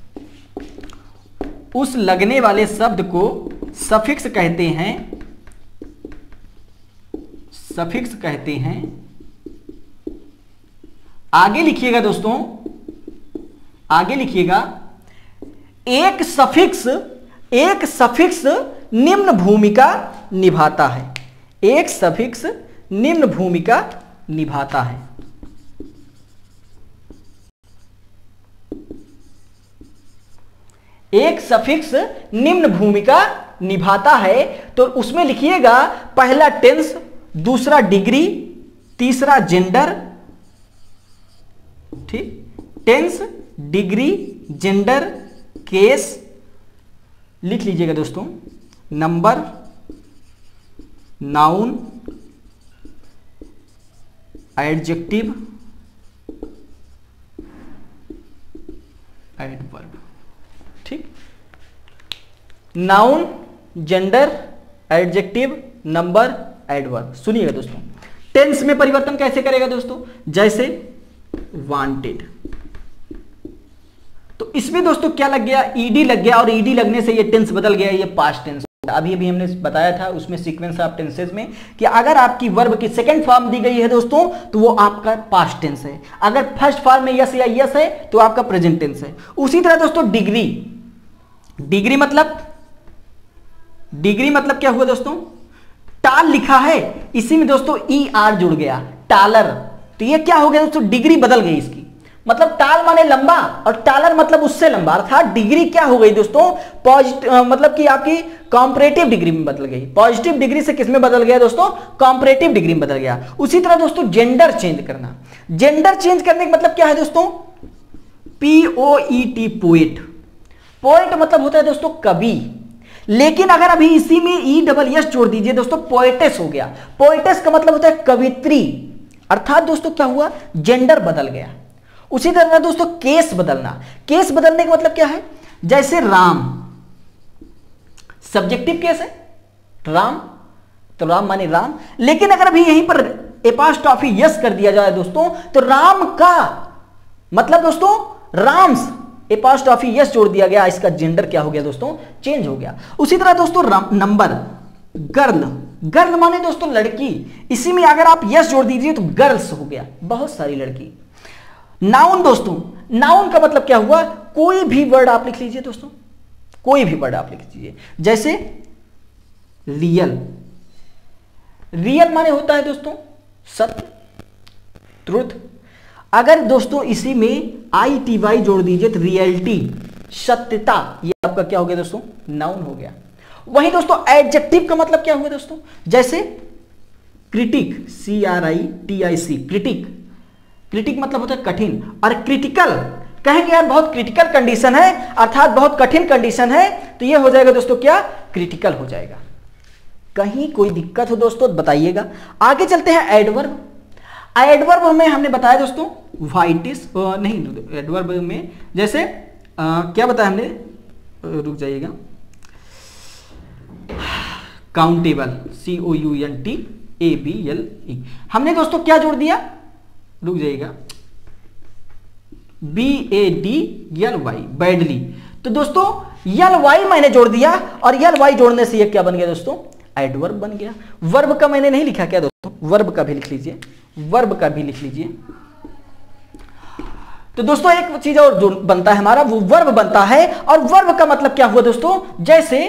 उस लगने वाले शब्द को सफिक्स कहते हैं, सफिक्स कहते हैं। आगे लिखिएगा दोस्तों, आगे लिखिएगा, एक सफिक्स, एक सफिक्स निम्न भूमिका निभाता है, एक सफिक्स निम्न भूमिका निभाता है। एक सफिक्स निम्न भूमिका निभाता है, तो उसमें लिखिएगा पहला टेंस, दूसरा डिग्री, तीसरा जेंडर, ठीक, टेंस, डिग्री, जेंडर, केस, लिख लीजिएगा दोस्तों, नंबर, नाउन, एडजेक्टिव, एडवर्ब, ठीक। Noun, gender, adjective, number, adverb. सुनिएगा दोस्तों, टेंस में परिवर्तन कैसे करेगा दोस्तों, जैसे वांटेड, तो इसमें दोस्तों क्या लग गया, ईडी लग गया, और ईडी लगने से ये टेंस बदल गया, ये पास्ट टेंस। अभी अभी हमने बताया था उसमें सीक्वेंस ऑफ टेंसेस में कि अगर आपकी वर्ब की सेकंड फॉर्म दी गई है दोस्तों तो वो आपका पास्ट टेंस है, अगर फर्स्ट फॉर्म में यस या यस है तो आपका प्रेजेंट टेंस है। उसी तरह दोस्तों डिग्री, डिग्री मतलब, डिग्री मतलब क्या हुआ दोस्तों, टाल लिखा है, इसी में दोस्तों ई आर जुड़ गया, टालर, तो ये क्या हो गया दोस्तों, डिग्री बदल गई इसकी, मतलब टाल माने लंबा और टालर मतलब उससे लंबा, अर्थात डिग्री क्या हो गई दोस्तों, पॉजिटिव, मतलब कि आपकी कॉम्परेटिव डिग्री में बदल गई, पॉजिटिव डिग्री से किसमें बदल गया दोस्तों, कॉम्परेटिव डिग्री में बदल गया। उसी तरह दोस्तों जेंडर चेंज करना, जेंडर चेंज करने का मतलब क्या है दोस्तों, P O E T, poet, poet मतलब होता है दोस्तों कवि, लेकिन अगर अभी इसी में ई डबल एस जोड़ दीजिए दोस्तों, पोएटेस हो गया। पोएटेस का मतलब होता है कवित्री, अर्थात दोस्तों क्या हुआ, जेंडर बदल गया। उसी तरह दोस्तों केस बदलना, केस बदलने का मतलब क्या है, जैसे राम सब्जेक्टिव केस है, राम तो राम माने राम, लेकिन अगर अभी यहीं पर एपॉस्ट्रॉफी यस कर दिया जाए दोस्तों, तो राम का मतलब दोस्तों राम्स, एपॉस्ट्रॉफी यस जोड़ दिया गया, इसका जेंडर क्या हो गया दोस्तों, चेंज हो गया। उसी तरह दोस्तों नंबर, गर्ल, गर्ल माने दोस्तों लड़की, इसी में अगर आप यस जोड़ दीजिए तो गर्ल्स हो गया, बहुत सारी लड़की। नाउन दोस्तों, नाउन का मतलब क्या हुआ, कोई भी वर्ड आप लिख लीजिए दोस्तों, कोई भी वर्ड आप लिख लीजिए, जैसे रियल, रियल माने होता है दोस्तों सत्य, ट्रुथ। अगर दोस्तों इसी में आई टी वाई जोड़ दीजिए तो रियलिटी, सत्यता, ये आपका क्या हो गया दोस्तों, नाउन हो गया। वहीं दोस्तों एडजेक्टिव का मतलब क्या हुआ दोस्तों, जैसे critic, C R I T I C, critic, critic मतलब होता है कठिन, और क्रिटिकल कहेंगे यार बहुत क्रिटिकल कंडीशन है, अर्थात बहुत कठिन कंडीशन है, तो ये हो जाएगा दोस्तों क्या, क्रिटिकल हो जाएगा। कहीं कोई दिक्कत हो दोस्तों तो बताइएगा। आगे चलते हैं एडवर्ब। एडवर्ब में हमने बताया दोस्तों वाइटिस, नहीं एडवर्ब में जैसे आ, क्या बताया हमने, रुक जाइएगा, countable, C O U N T A B L E, हमने दोस्तों क्या जोड़ दिया, रुक जाइएगा, B A D L Y, badly. तो दोस्तों यल वाई मैंने जोड़ दिया, और यल वाई जोड़ने से ये क्या बन गया दोस्तों, एडवर्ब बन गया। वर्ब का मैंने नहीं लिखा क्या दोस्तों, वर्ब का भी लिख लीजिए, वर्ब का भी लिख लीजिए। तो दोस्तों एक चीज और जो बनता है हमारा, वो वर्ब बनता है, और वर्ब का मतलब क्या हुआ दोस्तों, जैसे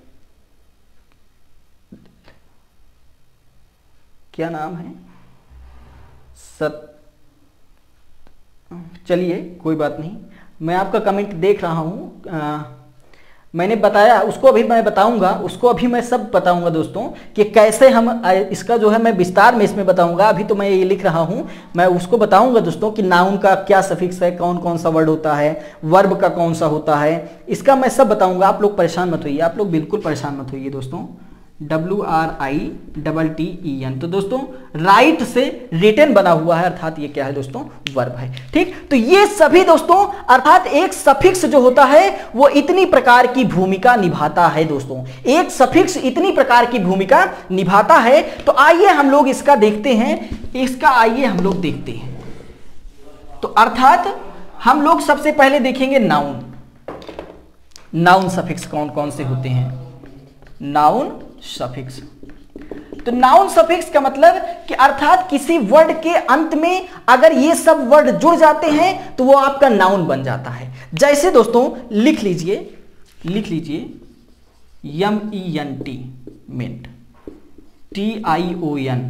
क्या नाम है, सत, चलिए कोई बात नहीं, मैं आपका कमेंट देख रहा हूं, आ, मैंने बताया उसको अभी मैं बताऊंगा, उसको अभी मैं सब बताऊंगा दोस्तों कि कैसे हम इसका जो है मैं विस्तार में इसमें बताऊंगा। अभी तो मैं ये लिख रहा हूं, मैं उसको बताऊंगा दोस्तों कि नाउन का क्या सफिक्स है, कौन कौन सा वर्ड होता है, वर्ब का कौन सा होता है, इसका मैं सब बताऊंगा। आप लोग परेशान मत होइए, आप लोग बिल्कुल परेशान मत होइए दोस्तों। W R I double T E N, तो दोस्तों राइट से रिटन बना हुआ है, अर्थात ये क्या है दोस्तों, वर्ब है। ठीक, तो ये सभी दोस्तों, अर्थात एक सफिक्स जो होता है वो इतनी प्रकार की भूमिका निभाता है दोस्तों, एक सफिक्स इतनी प्रकार की भूमिका निभाता है। तो आइए हम लोग इसका देखते हैं, इसका आइए हम लोग देखते हैं। तो अर्थात हम लोग सबसे पहले देखेंगे नाउन, नाउन सफिक्स कौन कौन से होते हैं, नाउन सफिक्स। तो नाउन सफिक्स का मतलब कि अर्थात किसी वर्ड के अंत में अगर ये सब वर्ड जुड़ जाते हैं तो वो आपका नाउन बन जाता है। जैसे दोस्तों लिख लीजिए, लिख लीजिए M E N T, ment, T I O N,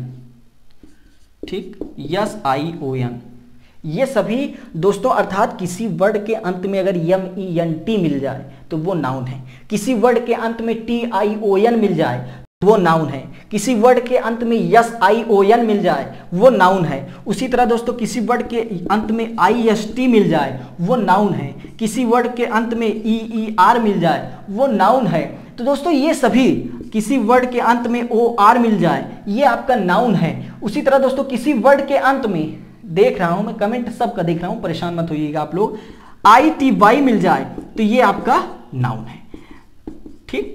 ठीक, यस आई ओ एन, ये सभी दोस्तों अर्थात किसी वर्ड के अंत में अगर एम ई एन टी मिल जाए तो वो नाउन है, किसी वर्ड के अंत में टी आई ओ एन मिल जाए तो वो नाउन है, किसी वर्ड के अंत में यस आई ओ एन मिल जाए वो नाउन है। उसी तरह दोस्तों किसी वर्ड के अंत में आई एस टी मिल जाए वो नाउन है, किसी वर्ड के अंत में ई ई आर मिल जाए वो नाउन है। तो दोस्तों ये सभी, किसी वर्ड के अंत में ओ आर मिल जाए ये आपका नाउन है। उसी तरह दोस्तों किसी वर्ड के अंत में, देख रहा हूं मैं कमेंट सबका देख रहा हूं, परेशान मत होइएगा आप लोग, आई टी वाई मिल जाए तो ये आपका नाउन है। ठीक,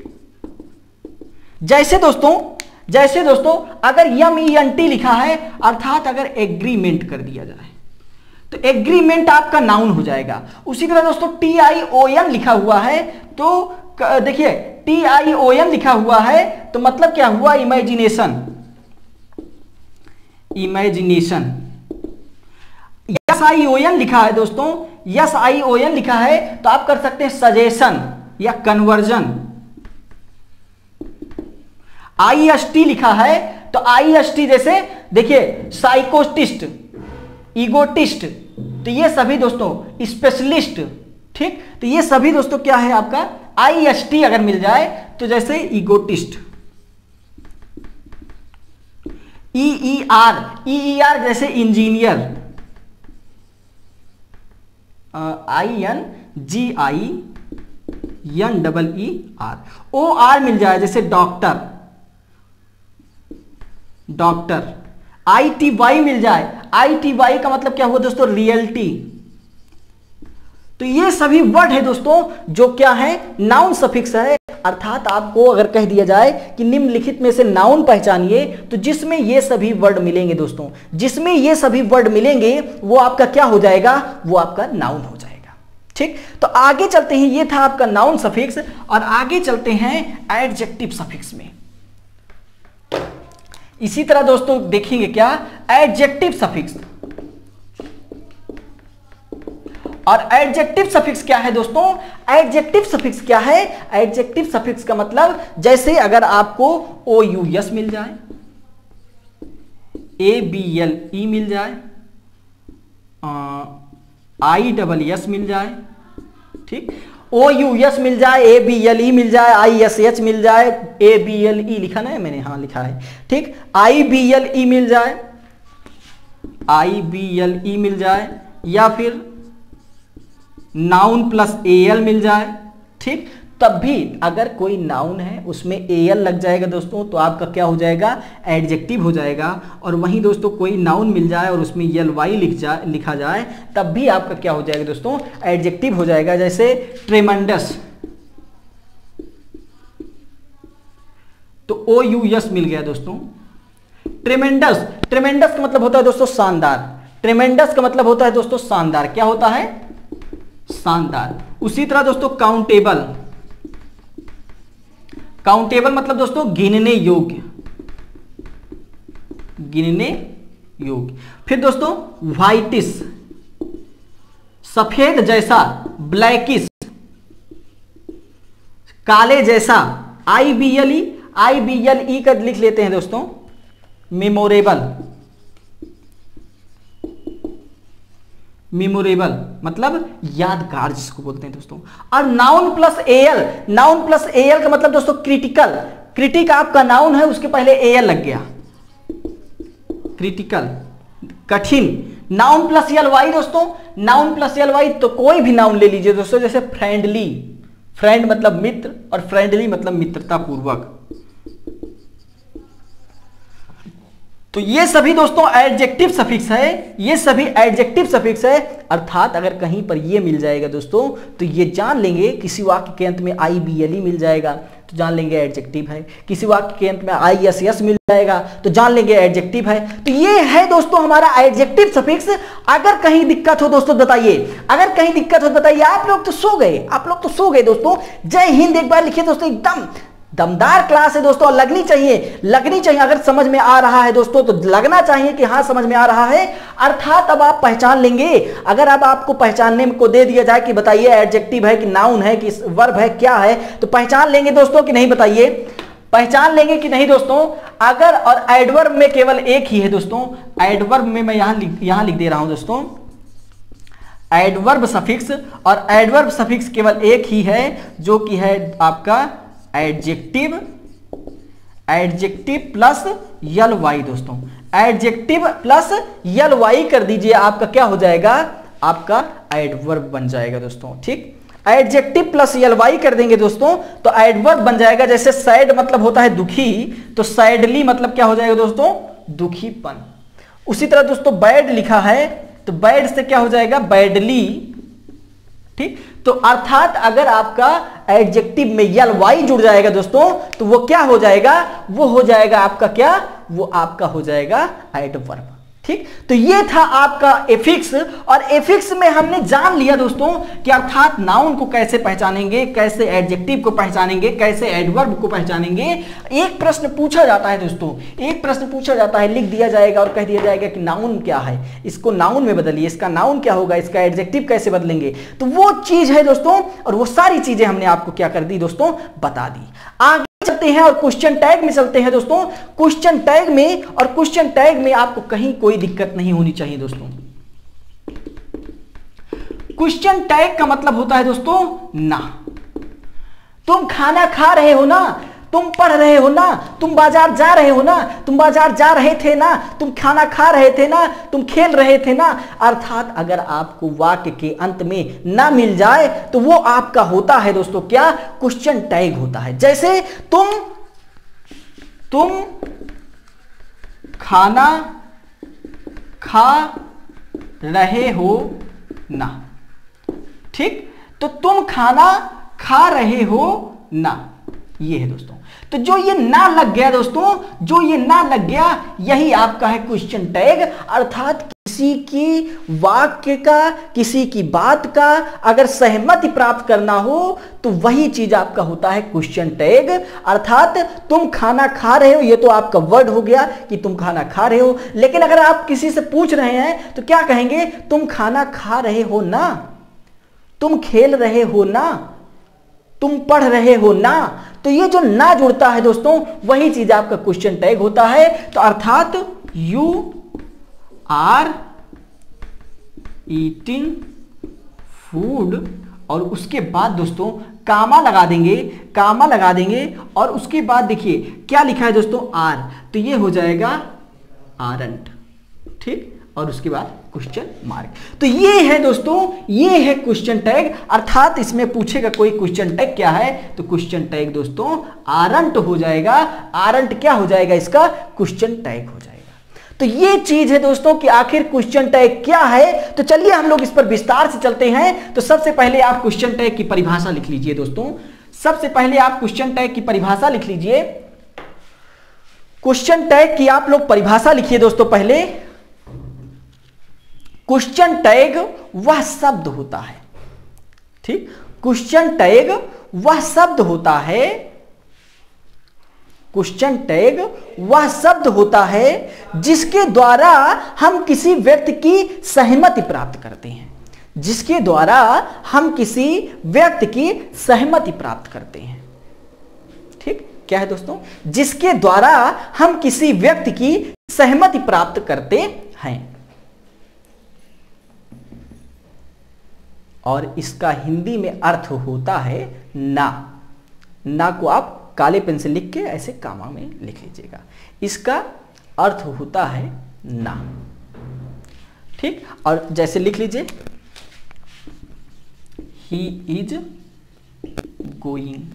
जैसे दोस्तों, जैसे दोस्तों अगर एम ई एन टी लिखा है अर्थात अगर एग्रीमेंट कर दिया जाए तो एग्रीमेंट आपका नाउन हो जाएगा। उसी तरह दोस्तों टी आई ओ एन लिखा हुआ है तो देखिए टी आई ओ एन लिखा हुआ है तो मतलब क्या हुआ, imagination, imagination. S I O N लिखा है दोस्तों, यस आई ओ एन लिखा है तो आप कर सकते हैं सजेशन या कन्वर्जन। आई एस टी लिखा है तो आई एस टी जैसे देखिए साइकोटिस्ट, ईगोटिस्ट, तो ये सभी दोस्तों स्पेशलिस्ट। ठीक, तो ये सभी दोस्तों क्या है आपका, आई एस टी अगर मिल जाए तो जैसे egotist. E E R, E E R जैसे engineer, I N G I N double E R, O R मिल जाए जैसे doctor, doctor, I T Y मिल जाए, आई टी वाई का मतलब क्या हुआ दोस्तों, रियल्टी। तो ये सभी वर्ड है दोस्तों जो क्या है, नाउन सफिक्स है। अर्थात आपको अगर कह दिया जाए कि निम्नलिखित में से नाउन पहचानिए, तो जिसमें ये सभी वर्ड मिलेंगे दोस्तों, जिसमें ये सभी वर्ड मिलेंगे वो आपका क्या हो जाएगा, वो आपका नाउन हो जाएगा। ठीक, तो आगे चलते हैं, ये था आपका नाउन सफिक्स, और आगे चलते हैं एडजेक्टिव सफिक्स में। इसी तरह दोस्तों देखेंगे क्या, एडजेक्टिव सफिक्स। और एडजेक्टिव सफिक्स क्या है दोस्तों, एडजेक्टिव सफिक्स क्या है, एडजेक्टिव सफिक्स का मतलब जैसे अगर आपको ओ यू एस मिल जाए, ए बी एल ई मिल जाए, आई डबल एस मिल जाए, ठीक, ओ यू एस मिल जाए, ए बी एल ई मिल जाए, आई एस एच मिल जाए, ए बी एल ई लिखा ना है मैंने, हाँ लिखा है, ठीक, आई बी एल ई मिल जाए, आई बी एल ई मिल जाए, या फिर नाउन प्लस ए एल मिल जाए, ठीक, तब भी अगर कोई नाउन है उसमें ए एल लग जाएगा दोस्तों, तो आपका क्या हो जाएगा, एडजेक्टिव हो जाएगा। और वहीं दोस्तों कोई नाउन मिल जाए और उसमें एल वाई लिख जाए, लिखा जाए, तब भी आपका क्या हो जाएगा दोस्तों, एडजेक्टिव हो जाएगा। जैसे ट्रेमेंडस, तो ओ यू एस मिल गया दोस्तों, ट्रेमेंडस, ट्रेमेंडस का मतलब होता है दोस्तों शानदार, ट्रेमेंडस का मतलब होता है दोस्तों शानदार, क्या होता है, शानदार। उसी तरह दोस्तों काउंटेबल, काउंटेबल मतलब दोस्तों गिनने योग्य, गिनने योग्य। फिर दोस्तों व्हाइटिश, सफेद जैसा, ब्लैकिश, काले जैसा, I B L E, I B L E का लिख लेते हैं दोस्तों, मेमोरेबल, मेमोरेबल मतलब यादगार जिसको बोलते हैं दोस्तों। और noun plus L, noun plus L का मतलब दोस्तों क्रिटिकल, क्रिटिक आपका नाउन है उसके पहले एल लग गया, क्रिटिकल, कठिन। नाउन प्लस एल वाई दोस्तों, नाउन प्लस एल वाई, तो कोई भी नाउन ले लीजिए दोस्तों, जैसे फ्रेंडली, फ्रेंड मतलब मित्र और फ्रेंडली मतलब मित्रता पूर्वक। तो ये सभी दोस्तों एडजेक्टिव सफिक्स है, ये सभी एडजेक्टिव सफिक्स है। अर्थात अगर कहीं पर ये मिल जाएगा दोस्तों तो ये जान लेंगे, किसी वाक्य के अंत में आई बी एल ई मिल जाएगा तो जान लेंगे एडजेक्टिव है, किसी वाक्य के अंत में आई एस एस मिल जाएगा तो जान लेंगे एडजेक्टिव है। तो ये है दोस्तों हमारा एडजेक्टिव सफिक्स। अगर कहीं दिक्कत हो दोस्तों बताइए, अगर कहीं दिक्कत हो बताइए। आप लोग तो सो गए, आप लोग तो सो गए दोस्तों। जय हिंद एक बार लिखिए दोस्तों, एकदम दमदार क्लास है दोस्तों, और लगनी चाहिए, लगनी चाहिए। अगर समझ में आ रहा है दोस्तों तो लगना चाहिए कि हाँ समझ में आ रहा है। अर्थात अब आप पहचान लेंगे। अगर अब आपको पहचानने को दे दिया जाए कि बताइए एडजेक्टिव है कि नाउन है कि वर्ब है क्या है, तो पहचान लेंगे दोस्तों कि नहीं, बताइए पहचान लेंगे कि नहीं दोस्तों। अगर और एडवर्ब में केवल एक ही है दोस्तों, एडवर्ब में मैं यहां लिख यहां लिख दे रहा हूं दोस्तों, एडवर्ब सफिक्स, और एडवर्ब सफिक्स केवल एक ही है जो कि है आपका adjective, adjective plus L Y दोस्तों, एडजेक्टिव प्लस यल वाई कर दीजिए, आपका क्या हो जाएगा, आपका एडवर्ब बन जाएगा दोस्तों। ठीक, एडजेक्टिव प्लस यल वाई कर देंगे दोस्तों तो एडवर्ब बन जाएगा। जैसे सैड मतलब होता है दुखी, तो सैडली मतलब क्या हो जाएगा दोस्तों, दुखीपन। उसी तरह दोस्तों बैड लिखा है तो बैड से क्या हो जाएगा, बैडली। ठीक, तो अर्थात अगर आपका एडजेक्टिव में यल वाई जुड़ जाएगा दोस्तों तो वो क्या हो जाएगा, वो हो जाएगा आपका क्या, वो आपका हो जाएगा एडवर्ब। ठीक, तो ये था आपका एफिक्स। और एफिक्स में हमने जान लिया दोस्तों कि अर्थात नाउन को कैसे पहचानेंगे, कैसे एडजेक्टिव को पहचानेंगे, कैसे एडवर्ब को पहचानेंगे। एक प्रश्न पूछा जाता है दोस्तों, एक प्रश्न पूछा जाता है, लिख दिया जाएगा और कह दिया जाएगा कि नाउन क्या है, इसको नाउन में बदलिए, इसका नाउन क्या होगा, इसका एडजेक्टिव कैसे बदलेंगे। तो वो चीज है दोस्तों, और वो सारी चीजें हमने आपको क्या कर दी दोस्तों, बता दी। आगे चलते हैं और क्वेश्चन टैग में चलते हैं दोस्तों। क्वेश्चन टैग में, और क्वेश्चन टैग में आपको कहीं कोई दिक्कत नहीं होनी चाहिए दोस्तों। क्वेश्चन टैग का मतलब होता है दोस्तों ना। तुम खाना खा रहे हो ना, तुम पढ़ रहे हो ना, तुम बाजार जा रहे हो ना, तुम बाजार जा रहे थे ना, तुम खाना खा रहे थे ना, तुम खेल रहे थे ना। अर्थात अगर आपको वाक्य के अंत में ना मिल जाए तो वो आपका होता है दोस्तों क्या, क्वेश्चन टैग होता है। जैसे तुम तुम खाना खा रहे हो ना, ठीक, तो तुम खाना खा रहे हो ना, ये है दोस्तों। तो जो ये ना लग गया दोस्तों, जो ये ना लग गया, यही आपका है क्वेश्चन टैग। अर्थात किसी की वाक्य का, किसी की बात का अगर सहमति प्राप्त करना हो तो वही चीज आपका होता है क्वेश्चन टैग। अर्थात तुम खाना खा रहे हो, ये तो आपका वर्ड हो गया कि तुम खाना खा रहे हो, लेकिन अगर आप किसी से पूछ रहे हैं तो क्या कहेंगे, तुम खाना खा रहे हो ना, तुम खेल रहे हो ना, तुम पढ़ रहे हो ना। तो ये जो ना जुड़ता है दोस्तों, वही चीज आपका क्वेश्चन टैग होता है। तो अर्थात यू आर ईटिंग फूड, और उसके बाद दोस्तों कामा लगा देंगे, कामा लगा देंगे और उसके बाद देखिए क्या लिखा है दोस्तों, आर, तो ये हो जाएगा आरंट, ठीक, और उसके बाद क्वेश्चन मार्क। तो ये है दोस्तों, ये है क्वेश्चन टैग। अर्थात इसमें पूछेगा कोई क्वेश्चन टैग क्या है, तो क्वेश्चन टैग दोस्तों आरंट हो जाएगा। आरंट क्या हो जाएगा, इसका क्वेश्चन टैग हो जाएगा। तो ये चीज है दोस्तों कि आखिर क्वेश्चन टैग क्या है। तो चलिए हम लोग इस पर विस्तार से चलते हैं। तो सबसे पहले आप क्वेश्चन टैग की परिभाषा लिख लीजिए दोस्तों। सबसे पहले आप क्वेश्चन टैग की परिभाषा लिख लीजिए। क्वेश्चन टैग की आप लोग परिभाषा लिखिए दोस्तों। पहले क्वेश्चन टैग वह शब्द होता है, ठीक, क्वेश्चन टैग वह शब्द होता है, क्वेश्चन टैग वह शब्द होता है जिसके द्वारा हम किसी व्यक्ति की सहमति प्राप्त करते हैं, जिसके द्वारा हम किसी व्यक्ति की सहमति प्राप्त करते हैं, ठीक, क्या है दोस्तों, जिसके द्वारा हम किसी व्यक्ति की सहमति प्राप्त करते हैं। और इसका हिंदी में अर्थ होता है ना। ना को आप काले पेन से लिख के ऐसे कामा में लिख लीजिएगा। इसका अर्थ होता है ना, ठीक, और जैसे लिख लीजिए, ही इज गोइंग,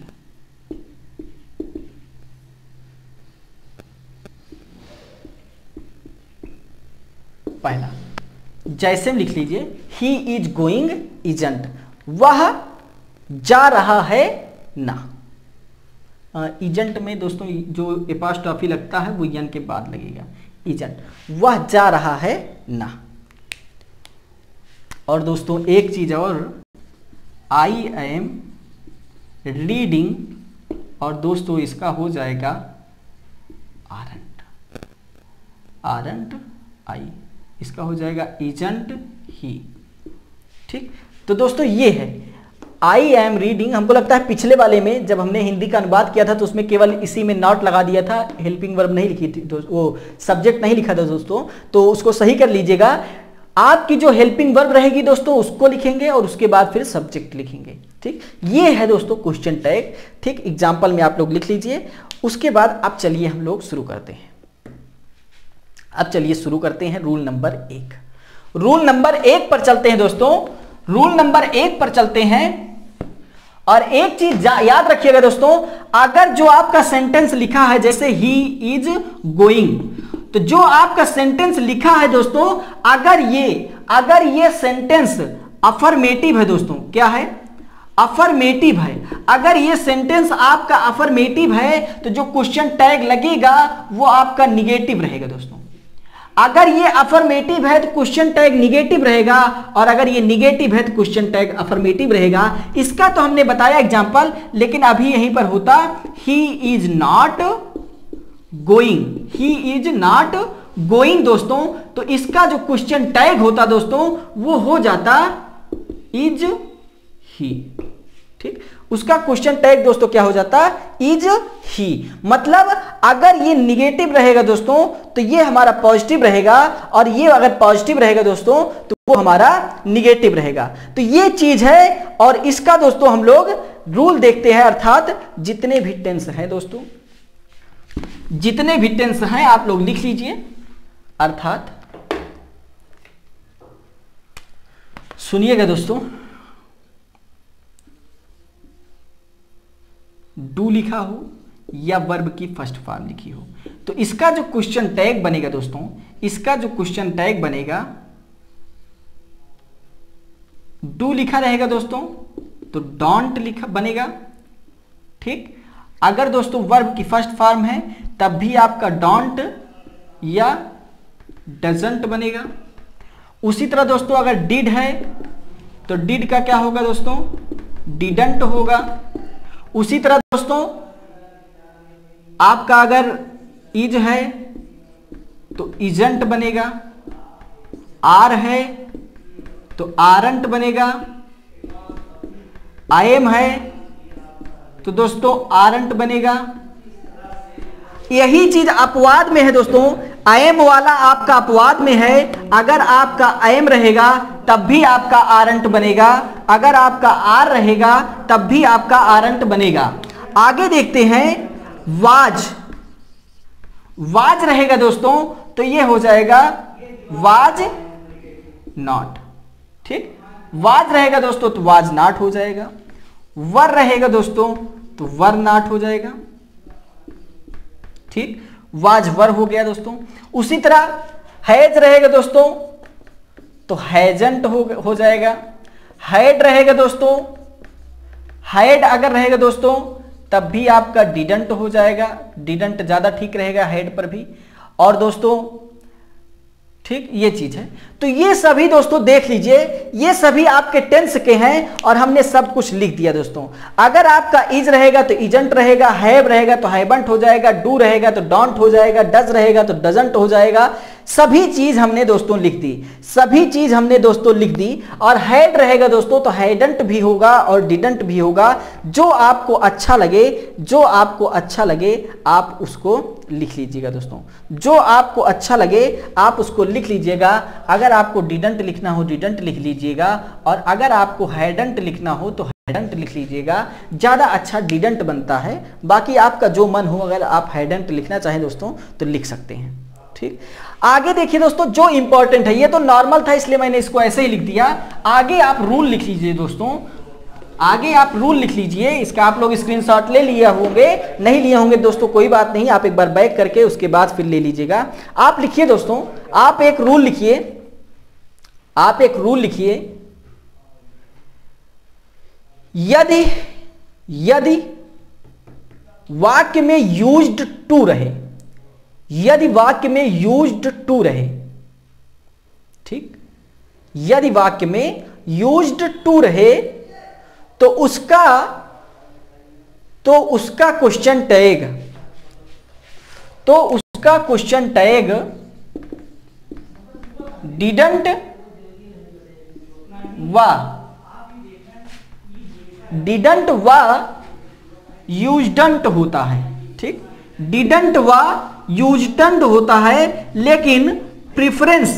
पहला जैसे हम लिख लीजिए, ही इज गोइंग इजंट, वह जा रहा है ना। इजंट में दोस्तों जो एपॉस्ट्रोफी लगता है वो यन के बाद लगेगा, इजंट, वह जा रहा है ना। और दोस्तों एक चीज और, आई एम रीडिंग, और दोस्तों इसका हो जाएगा आरंट, आरंट आई, इसका हो जाएगा इजंट ही, ठीक। तो दोस्तों ये है आई एम रीडिंग। हमको लगता है पिछले वाले में जब हमने हिंदी का अनुवाद किया था तो उसमें केवल इसी में नॉट लगा दिया था, हेल्पिंग वर्ब नहीं लिखी थी, तो वो सब्जेक्ट नहीं लिखा था दोस्तों, तो उसको सही कर लीजिएगा। आपकी जो हेल्पिंग वर्ब रहेगी दोस्तों उसको लिखेंगे और उसके बाद फिर सब्जेक्ट लिखेंगे, ठीक। ये है दोस्तों क्वेश्चन टैग, ठीक, एग्जाम्पल में आप लोग लिख लीजिए। उसके बाद अब चलिए हम लोग शुरू करते हैं। अब चलिए शुरू करते हैं रूल नंबर एक। रूल नंबर एक पर चलते हैं दोस्तों, रूल नंबर एक पर चलते हैं। और एक चीज याद रखिएगा दोस्तों, अगर जो आपका सेंटेंस लिखा है जैसे ही इज गोइंग, तो जो आपका सेंटेंस लिखा है दोस्तों, अगर ये अगर ये सेंटेंस अफर्मेटिव है दोस्तों, क्या है, अफर्मेटिव है, अगर ये सेंटेंस आपका अफर्मेटिव है तो जो क्वेश्चन टैग लगेगा वो आपका निगेटिव रहेगा दोस्तों। अगर ये अफर्मेटिव है तो क्वेश्चन टैग निगेटिव रहेगा, और अगर ये निगेटिव है तो क्वेश्चन टैग अफर्मेटिव रहेगा। इसका तो हमने बताया एग्जांपल, लेकिन अभी यहीं पर होता he is not going, he is not going दोस्तों, तो इसका जो क्वेश्चन टैग होता दोस्तों वो हो जाता इज ही, ठीक, उसका क्वेश्चन टैग दोस्तों क्या हो जाता है, इज ही। मतलब अगर ये निगेटिव रहेगा दोस्तों तो ये हमारा पॉजिटिव रहेगा, और ये अगर पॉजिटिव रहेगा दोस्तों तो वो हमारा निगेटिव रहेगा। तो ये चीज है, और इसका दोस्तों हम लोग रूल देखते हैं, अर्थात जितने भी टेंस हैं दोस्तों, जितने भी टेंस हैं आप लोग लिख लीजिए। अर्थात सुनिएगा दोस्तों, डू लिखा हो या वर्ब की फर्स्ट फॉर्म लिखी हो, तो इसका जो क्वेश्चन टैग बनेगा दोस्तों, इसका जो क्वेश्चन टैग बनेगा, डू लिखा रहेगा दोस्तों तो डोंट लिखा बनेगा। ठीक, अगर दोस्तों वर्ब की फर्स्ट फॉर्म है तब भी आपका डोंट या डजंट बनेगा। उसी तरह दोस्तों अगर डिड है तो डिड का क्या होगा दोस्तों, डिडंट होगा। उसी तरह दोस्तों आपका अगर इज है तो इजंट बनेगा, आर है तो आरंट बनेगा, आई एम है तो दोस्तों आरंट बनेगा। यही चीज अपवाद में है दोस्तों, आई एम वाला आपका अपवाद में है। अगर आपका आई एम रहेगा तब भी आपका आरंट बनेगा, अगर आपका आर रहेगा तब भी आपका आरंट बनेगा। आगे देखते हैं, वाज, वाज रहेगा दोस्तों तो ये हो जाएगा वाज नॉट। ठीक, वाज रहेगा दोस्तों तो वाज नॉट हो जाएगा, वर रहेगा दोस्तों तो वर नॉट हो जाएगा। ठीक, वाज वर हो गया दोस्तों। उसी तरह हैज रहेगा दोस्तों तो हैजंट हो, हो जाएगा। हैड रहेगा दोस्तों, हैड अगर रहेगा दोस्तों तब भी आपका डिडंट हो जाएगा, डिडंट ज्यादा ठीक रहेगा हैड पर भी। और दोस्तों ठीक, ये चीज है। तो ये सभी दोस्तों देख लीजिए, ये सभी आपके टेंस के हैं और हमने सब कुछ लिख दिया दोस्तों। अगर आपका इज रहेगा तो इजंट रहेगा, हैव रहेगा तो हैबंट हो जाएगा, डू रहेगा तो डोंट हो जाएगा, डज रहेगा तो डजंट हो जाएगा। सभी चीज हमने दोस्तों लिख दी, सभी चीज हमने दोस्तों लिख दी। और हैड रहेगा दोस्तों तो हैडंट भी होगा और डिडंट भी होगा। जो आपको अच्छा लगे, जो आपको अच्छा लगे आप उसको लिख लीजिएगा दोस्तों, जो आपको अच्छा लगे आप उसको लिख लीजिएगा। अगर आपको डिडंट लिखना हो डिडंट लिख लीजिएगा, और अगर आपको हैडंट लिखना हो तो हैडंट लिख लीजिएगा। ज्यादा अच्छा डिडंट बनता है, बाकी आपका जो मन हो, अगर आप हैडंट लिखना चाहें दोस्तों तो लिख सकते हैं। ठीक, आगे देखिए दोस्तों, जो इंपॉर्टेंट है, ये तो नॉर्मल था इसलिए मैंने इसको ऐसे ही लिख दिया। आगे आप रूल लिख लीजिए दोस्तों, आगे आप रूल लिख लीजिए। इसका आप लोग स्क्रीनशॉट ले लिए होंगे, नहीं लिए होंगे दोस्तों कोई बात नहीं, आप एक बार बैक करके उसके बाद फिर ले लीजिएगा। आप लिखिए दोस्तों, आप एक रूल लिखिए, आप एक रूल लिखिए, यदि यदि वाक्य में यूज्ड टू रहे, यदि वाक्य में यूज्ड टू रहे, ठीक, यदि वाक्य में यूज्ड टू रहे तो उसका तो उसका क्वेश्चन टैग तो उसका क्वेश्चन टैग डिडंट व डिडंट व यूज्डंट होता है। ठीक, डिडंट व यूज्डंट होता है, लेकिन प्रिफरेंस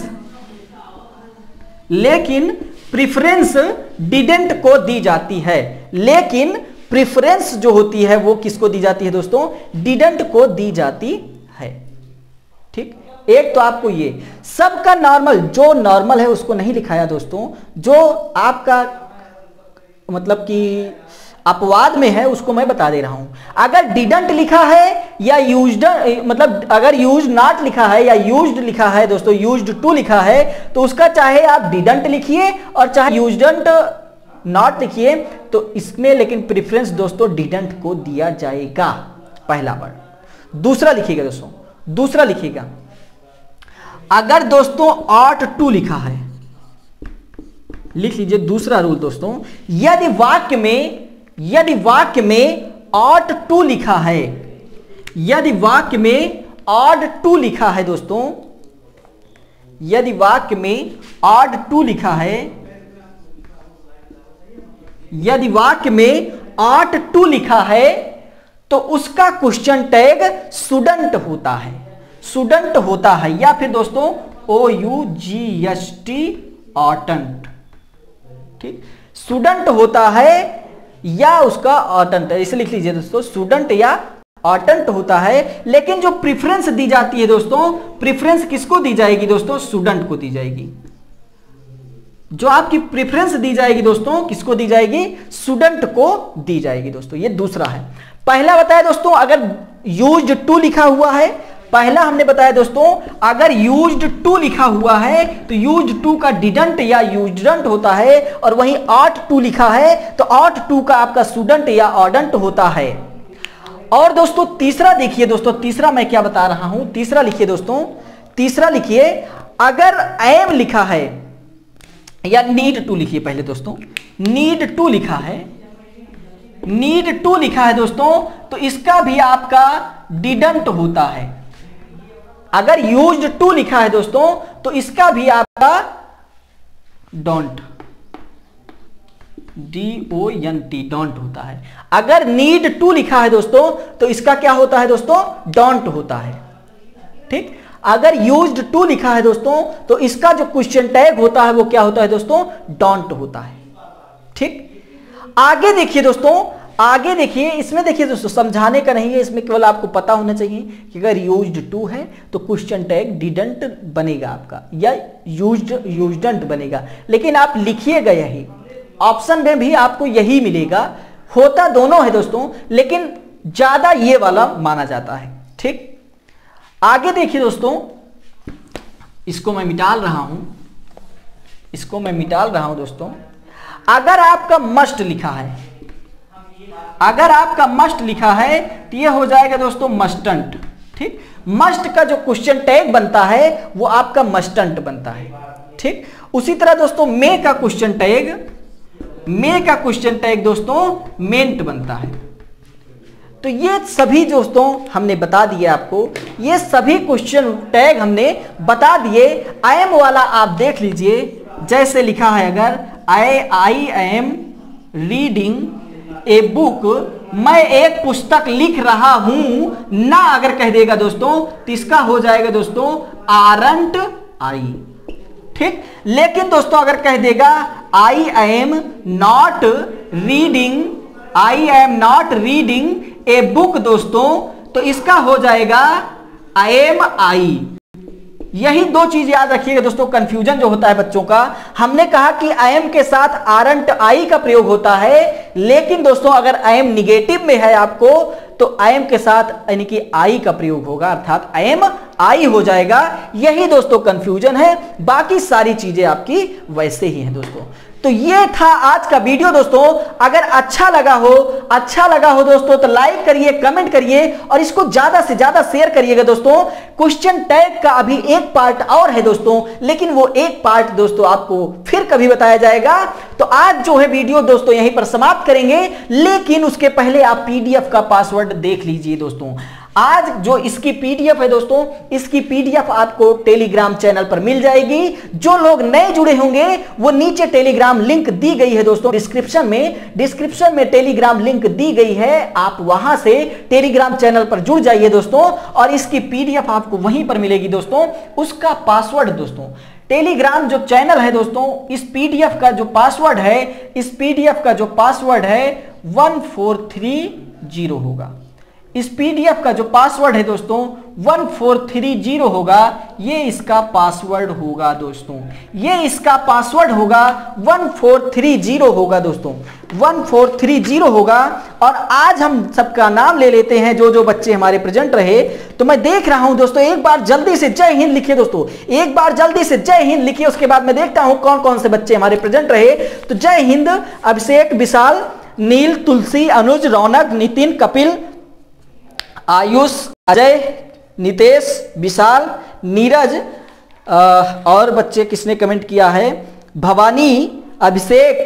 लेकिन प्रिफरेंस डिडंट को दी जाती है। लेकिन प्रिफरेंस जो होती है वो किसको दी जाती है दोस्तों, डिडंट को दी जाती है। ठीक, एक तो आपको ये सबका नॉर्मल, जो नॉर्मल है उसको नहीं लिखाया दोस्तों, जो आपका मतलब कि अपवाद में है उसको मैं बता दे रहा हूं। अगर डिडंट लिखा है या यूज्ड, मतलब अगर यूज नॉट लिखा है या यूज्ड लिखा है दोस्तों, यूज्ड टू लिखा है, तो उसका चाहे आप डिडंट लिखिए और चाहे यूज्डंट नॉट लिखिए, तो इसमें लेकिन प्रेफरेंस दोस्तों डिडंट को दिया जाएगा, पहला वर्ड। दूसरा लिखिएगा दोस्तों, दूसरा लिखिएगा, अगर दोस्तों ऑट टू लिखा है, लिख लीजिए दूसरा रूल दोस्तों, यदि वाक्य में यदि वाक्य में ऑट टू लिखा है, यदि वाक्य में ऑड टू लिखा है दोस्तों, यदि वाक्य में ऑड टू लिखा है, यदि वाक्य में ought to लिखा है तो उसका क्वेश्चन टैग शुडंट होता है, शुडंट होता है, या फिर दोस्तों O U G S T oughtn't, ठीक, शुडंट होता है या उसका ऑटंट है, इसे लिख लीजिए दोस्तों, शुडंट या ऑटंट होता है। लेकिन जो प्रेफरेंस दी जाती है दोस्तों, प्रेफरेंस किसको दी जाएगी दोस्तों, शुडंट को दी जाएगी। जो आपकी प्रेफरेंस दी जाएगी दोस्तों, किसको दी जाएगी, शुडंट को दी जाएगी दोस्तों। ये दूसरा है। पहला बताया दोस्तों अगर यूज्ड टू लिखा हुआ है, पहला हमने बताया दोस्तों अगर यूज्ड टू लिखा हुआ है तो यूज्ड टू का डिडंट या यूज्डंट होता है, और वहीं ought टू लिखा है तो ought टू का आपका शुडंट या ऑडंट होता है। और दोस्तों तीसरा देखिए दोस्तों, तीसरा मैं क्या बता रहा हूं, तीसरा लिखिए दोस्तों, तीसरा लिखिए अगर एम लिखा है या नीड टू लिखिए, पहले दोस्तों नीड टू लिखा है, नीड टू लिखा है दोस्तों तो इसका भी आपका डिडंट होता है। अगर यूज्ड टू लिखा है दोस्तों तो इसका भी आपका don't, D O N T, don't होता है। अगर नीड टू लिखा है दोस्तों तो इसका क्या होता है दोस्तों, डोंट होता है, ठीक। अगर यूज्ड टू लिखा है दोस्तों तो इसका जो क्वेश्चन टैग होता है वो क्या होता है दोस्तों, डोंट होता है, ठीक। आगे देखिए दोस्तों, आगे देखिए, इसमें देखिए दोस्तों समझाने का नहीं है, इसमें केवल आपको पता होना चाहिए कि अगर यूज्ड टू है तो क्वेश्चन टैग डिडंट बनेगा आपका या यूज्ड यूज्डंट बनेगा। लेकिन आप लिखिएगा यही, ऑप्शन में भी आपको यही मिलेगा, होता दोनों है दोस्तों, लेकिन ज्यादा ये वाला माना जाता है, ठीक। आगे देखिए दोस्तों, इसको मैं मिटाल रहा हूं, इसको मैं मिटाल रहा हूं दोस्तों। अगर आपका मस्ट लिखा है, अगर आपका मस्ट लिखा है तो यह हो जाएगा दोस्तों मस्टंट, ठीक। मस्ट का जो क्वेश्चन टैग बनता है वो आपका मस्टंट बनता है, ठीक। उसी तरह दोस्तों मे का क्वेश्चन टैग, मे का क्वेश्चन टैग दोस्तों मेंट बनता है। तो ये सभी दोस्तों हमने बता दिए आपको, ये सभी क्वेश्चन टैग हमने बता दिए। आई एम वाला आप देख लीजिए, जैसे लिखा है अगर I I am reading a book, मैं एक पुस्तक लिख रहा हूं ना, अगर कह देगा दोस्तों तो इसका हो जाएगा दोस्तों आरंट आई, ठीक। लेकिन दोस्तों अगर कह देगा I am not reading, I am not reading a book दोस्तों, तो इसका हो जाएगा आई एम आई। यही दो चीज याद रखिएगा दोस्तों, कंफ्यूजन जो होता है बच्चों का। हमने कहा कि आई एम के साथ आरंट आई का प्रयोग होता है, लेकिन दोस्तों अगर आई एम निगेटिव में है आपको तो आई एम के साथ यानी कि आई का प्रयोग होगा, अर्थात आई एम आई हो जाएगा। यही दोस्तों कंफ्यूजन है, बाकी सारी चीजें आपकी वैसे ही हैं दोस्तों। तो ये था आज का वीडियो दोस्तों। अगर अच्छा लगा हो, अच्छा लगा हो दोस्तों तो लाइक करिए, कमेंट करिए और इसको ज्यादा से ज्यादा शेयर करिएगा दोस्तों। क्वेश्चन टैग का अभी एक पार्ट और है दोस्तों, लेकिन वो एक पार्ट दोस्तों आपको फिर कभी बताया जाएगा। तो आज जो है वीडियो दोस्तों यहीं पर समाप्त करेंगे, लेकिन उसके पहले आप पीडीएफ का पासवर्ड देख लीजिए दोस्तों। आज जो इसकी पीडीएफ है दोस्तों, इसकी पीडीएफ आपको टेलीग्राम चैनल पर मिल जाएगी। जो लोग नए जुड़े होंगे वो नीचे टेलीग्राम लिंक दी गई है दोस्तों, डिस्क्रिप्शन में डिस्क्रिप्शन में टेलीग्राम लिंक दी गई है, आप वहां से टेलीग्राम चैनल पर जुड़ जाइए दोस्तों, और इसकी पीडीएफ आपको वहीं पर मिलेगी दोस्तों। उसका पासवर्ड दोस्तों, टेलीग्राम जो चैनल है दोस्तों, इस पीडीएफ का जो पासवर्ड है, इस पीडीएफ का जो पासवर्ड है वन फोर थ्री जीरो होगा। इस पीडीएफ का जो पासवर्ड है दोस्तों वन फोर थ्री जीरो होगा, ये इसका पासवर्ड होगा दोस्तों, ये इसका पासवर्ड होगा वन फोर थ्री जीरो होगा दोस्तों, वन फोर थ्री जीरो होगा। और आज हम सबका नाम ले लेते हैं, जो जो बच्चे हमारे प्रेजेंट रहे। तो मैं देख रहा हूं दोस्तों, एक बार जल्दी से जय हिंद लिखिए दोस्तों, एक बार जल्दी से जय हिंद लिखिए। उसके बाद मैं देखता हूं कौन कौन से बच्चे हमारे प्रेजेंट रहे। तो जय हिंद, अभिषेक, विशाल, नील, तुलसी, अनुज, रौनक, नितिन, कपिल, आयुष, अजय, नितेश, विशाल, नीरज, और बच्चे किसने कमेंट किया है, भवानी, अभिषेक,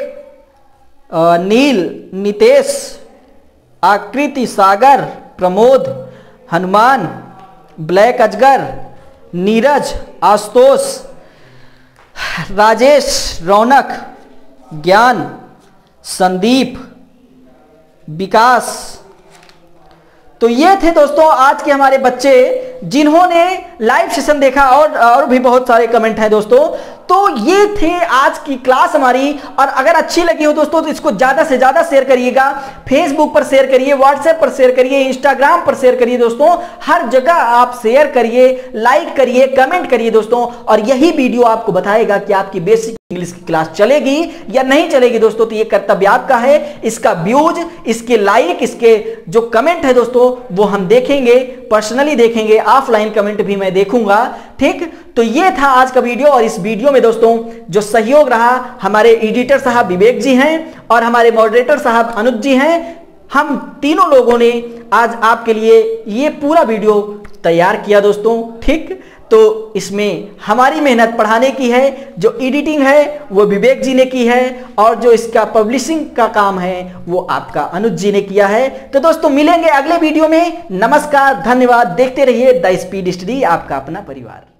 नील, नितेश, आकृति, सागर, प्रमोद, हनुमान, ब्लैक अजगर, नीरज, आशुतोष, राजेश, रौनक, ज्ञान, संदीप, विकास। तो ये थे दोस्तों आज के हमारे बच्चे जिन्होंने लाइव सेशन देखा, और और भी बहुत सारे कमेंट हैं दोस्तों। तो ये थे आज की क्लास हमारी, और अगर अच्छी लगी हो दोस्तों तो इसको ज्यादा से ज्यादा शेयर करिएगा। फेसबुक पर शेयर करिए, व्हाट्सएप पर शेयर करिए, इंस्टाग्राम पर शेयर करिए दोस्तों। हर जगह आप शेयर करिए, लाइक करिए, कमेंट करिए दोस्तों। और यही वीडियो आपको बताएगा कि आपकी बेसिक इंग्लिश की क्लास चलेगी या नहीं चलेगी दोस्तों। तो ये कर्तव्य आपका है। इसका व्यूज, इसके लाइक, इसके जो कमेंट है दोस्तों वो हम देखेंगे, पर्सनली देखेंगे, ऑफलाइन कमेंट भी मैं देखूंगा। ठीक, तो ये था आज का वीडियो। और इस वीडियो में दोस्तों जो सहयोग रहा, हमारे एडिटर साहब विवेक जी हैं और हमारे मॉडरेटर साहब अनुज जी हैं। हम तीनों लोगों ने आज आपके लिए ये पूरा वीडियो तैयार किया दोस्तों। ठीक, तो इसमें हमारी मेहनत पढ़ाने की है, जो एडिटिंग है वो विवेक जी ने की है, और जो इसका पब्लिशिंग का काम है वो आपका अनुज जी ने किया है। तो दोस्तों मिलेंगे अगले वीडियो में। नमस्कार, धन्यवाद। देखते रहिए द स्पीड स्टडी, आपका अपना परिवार।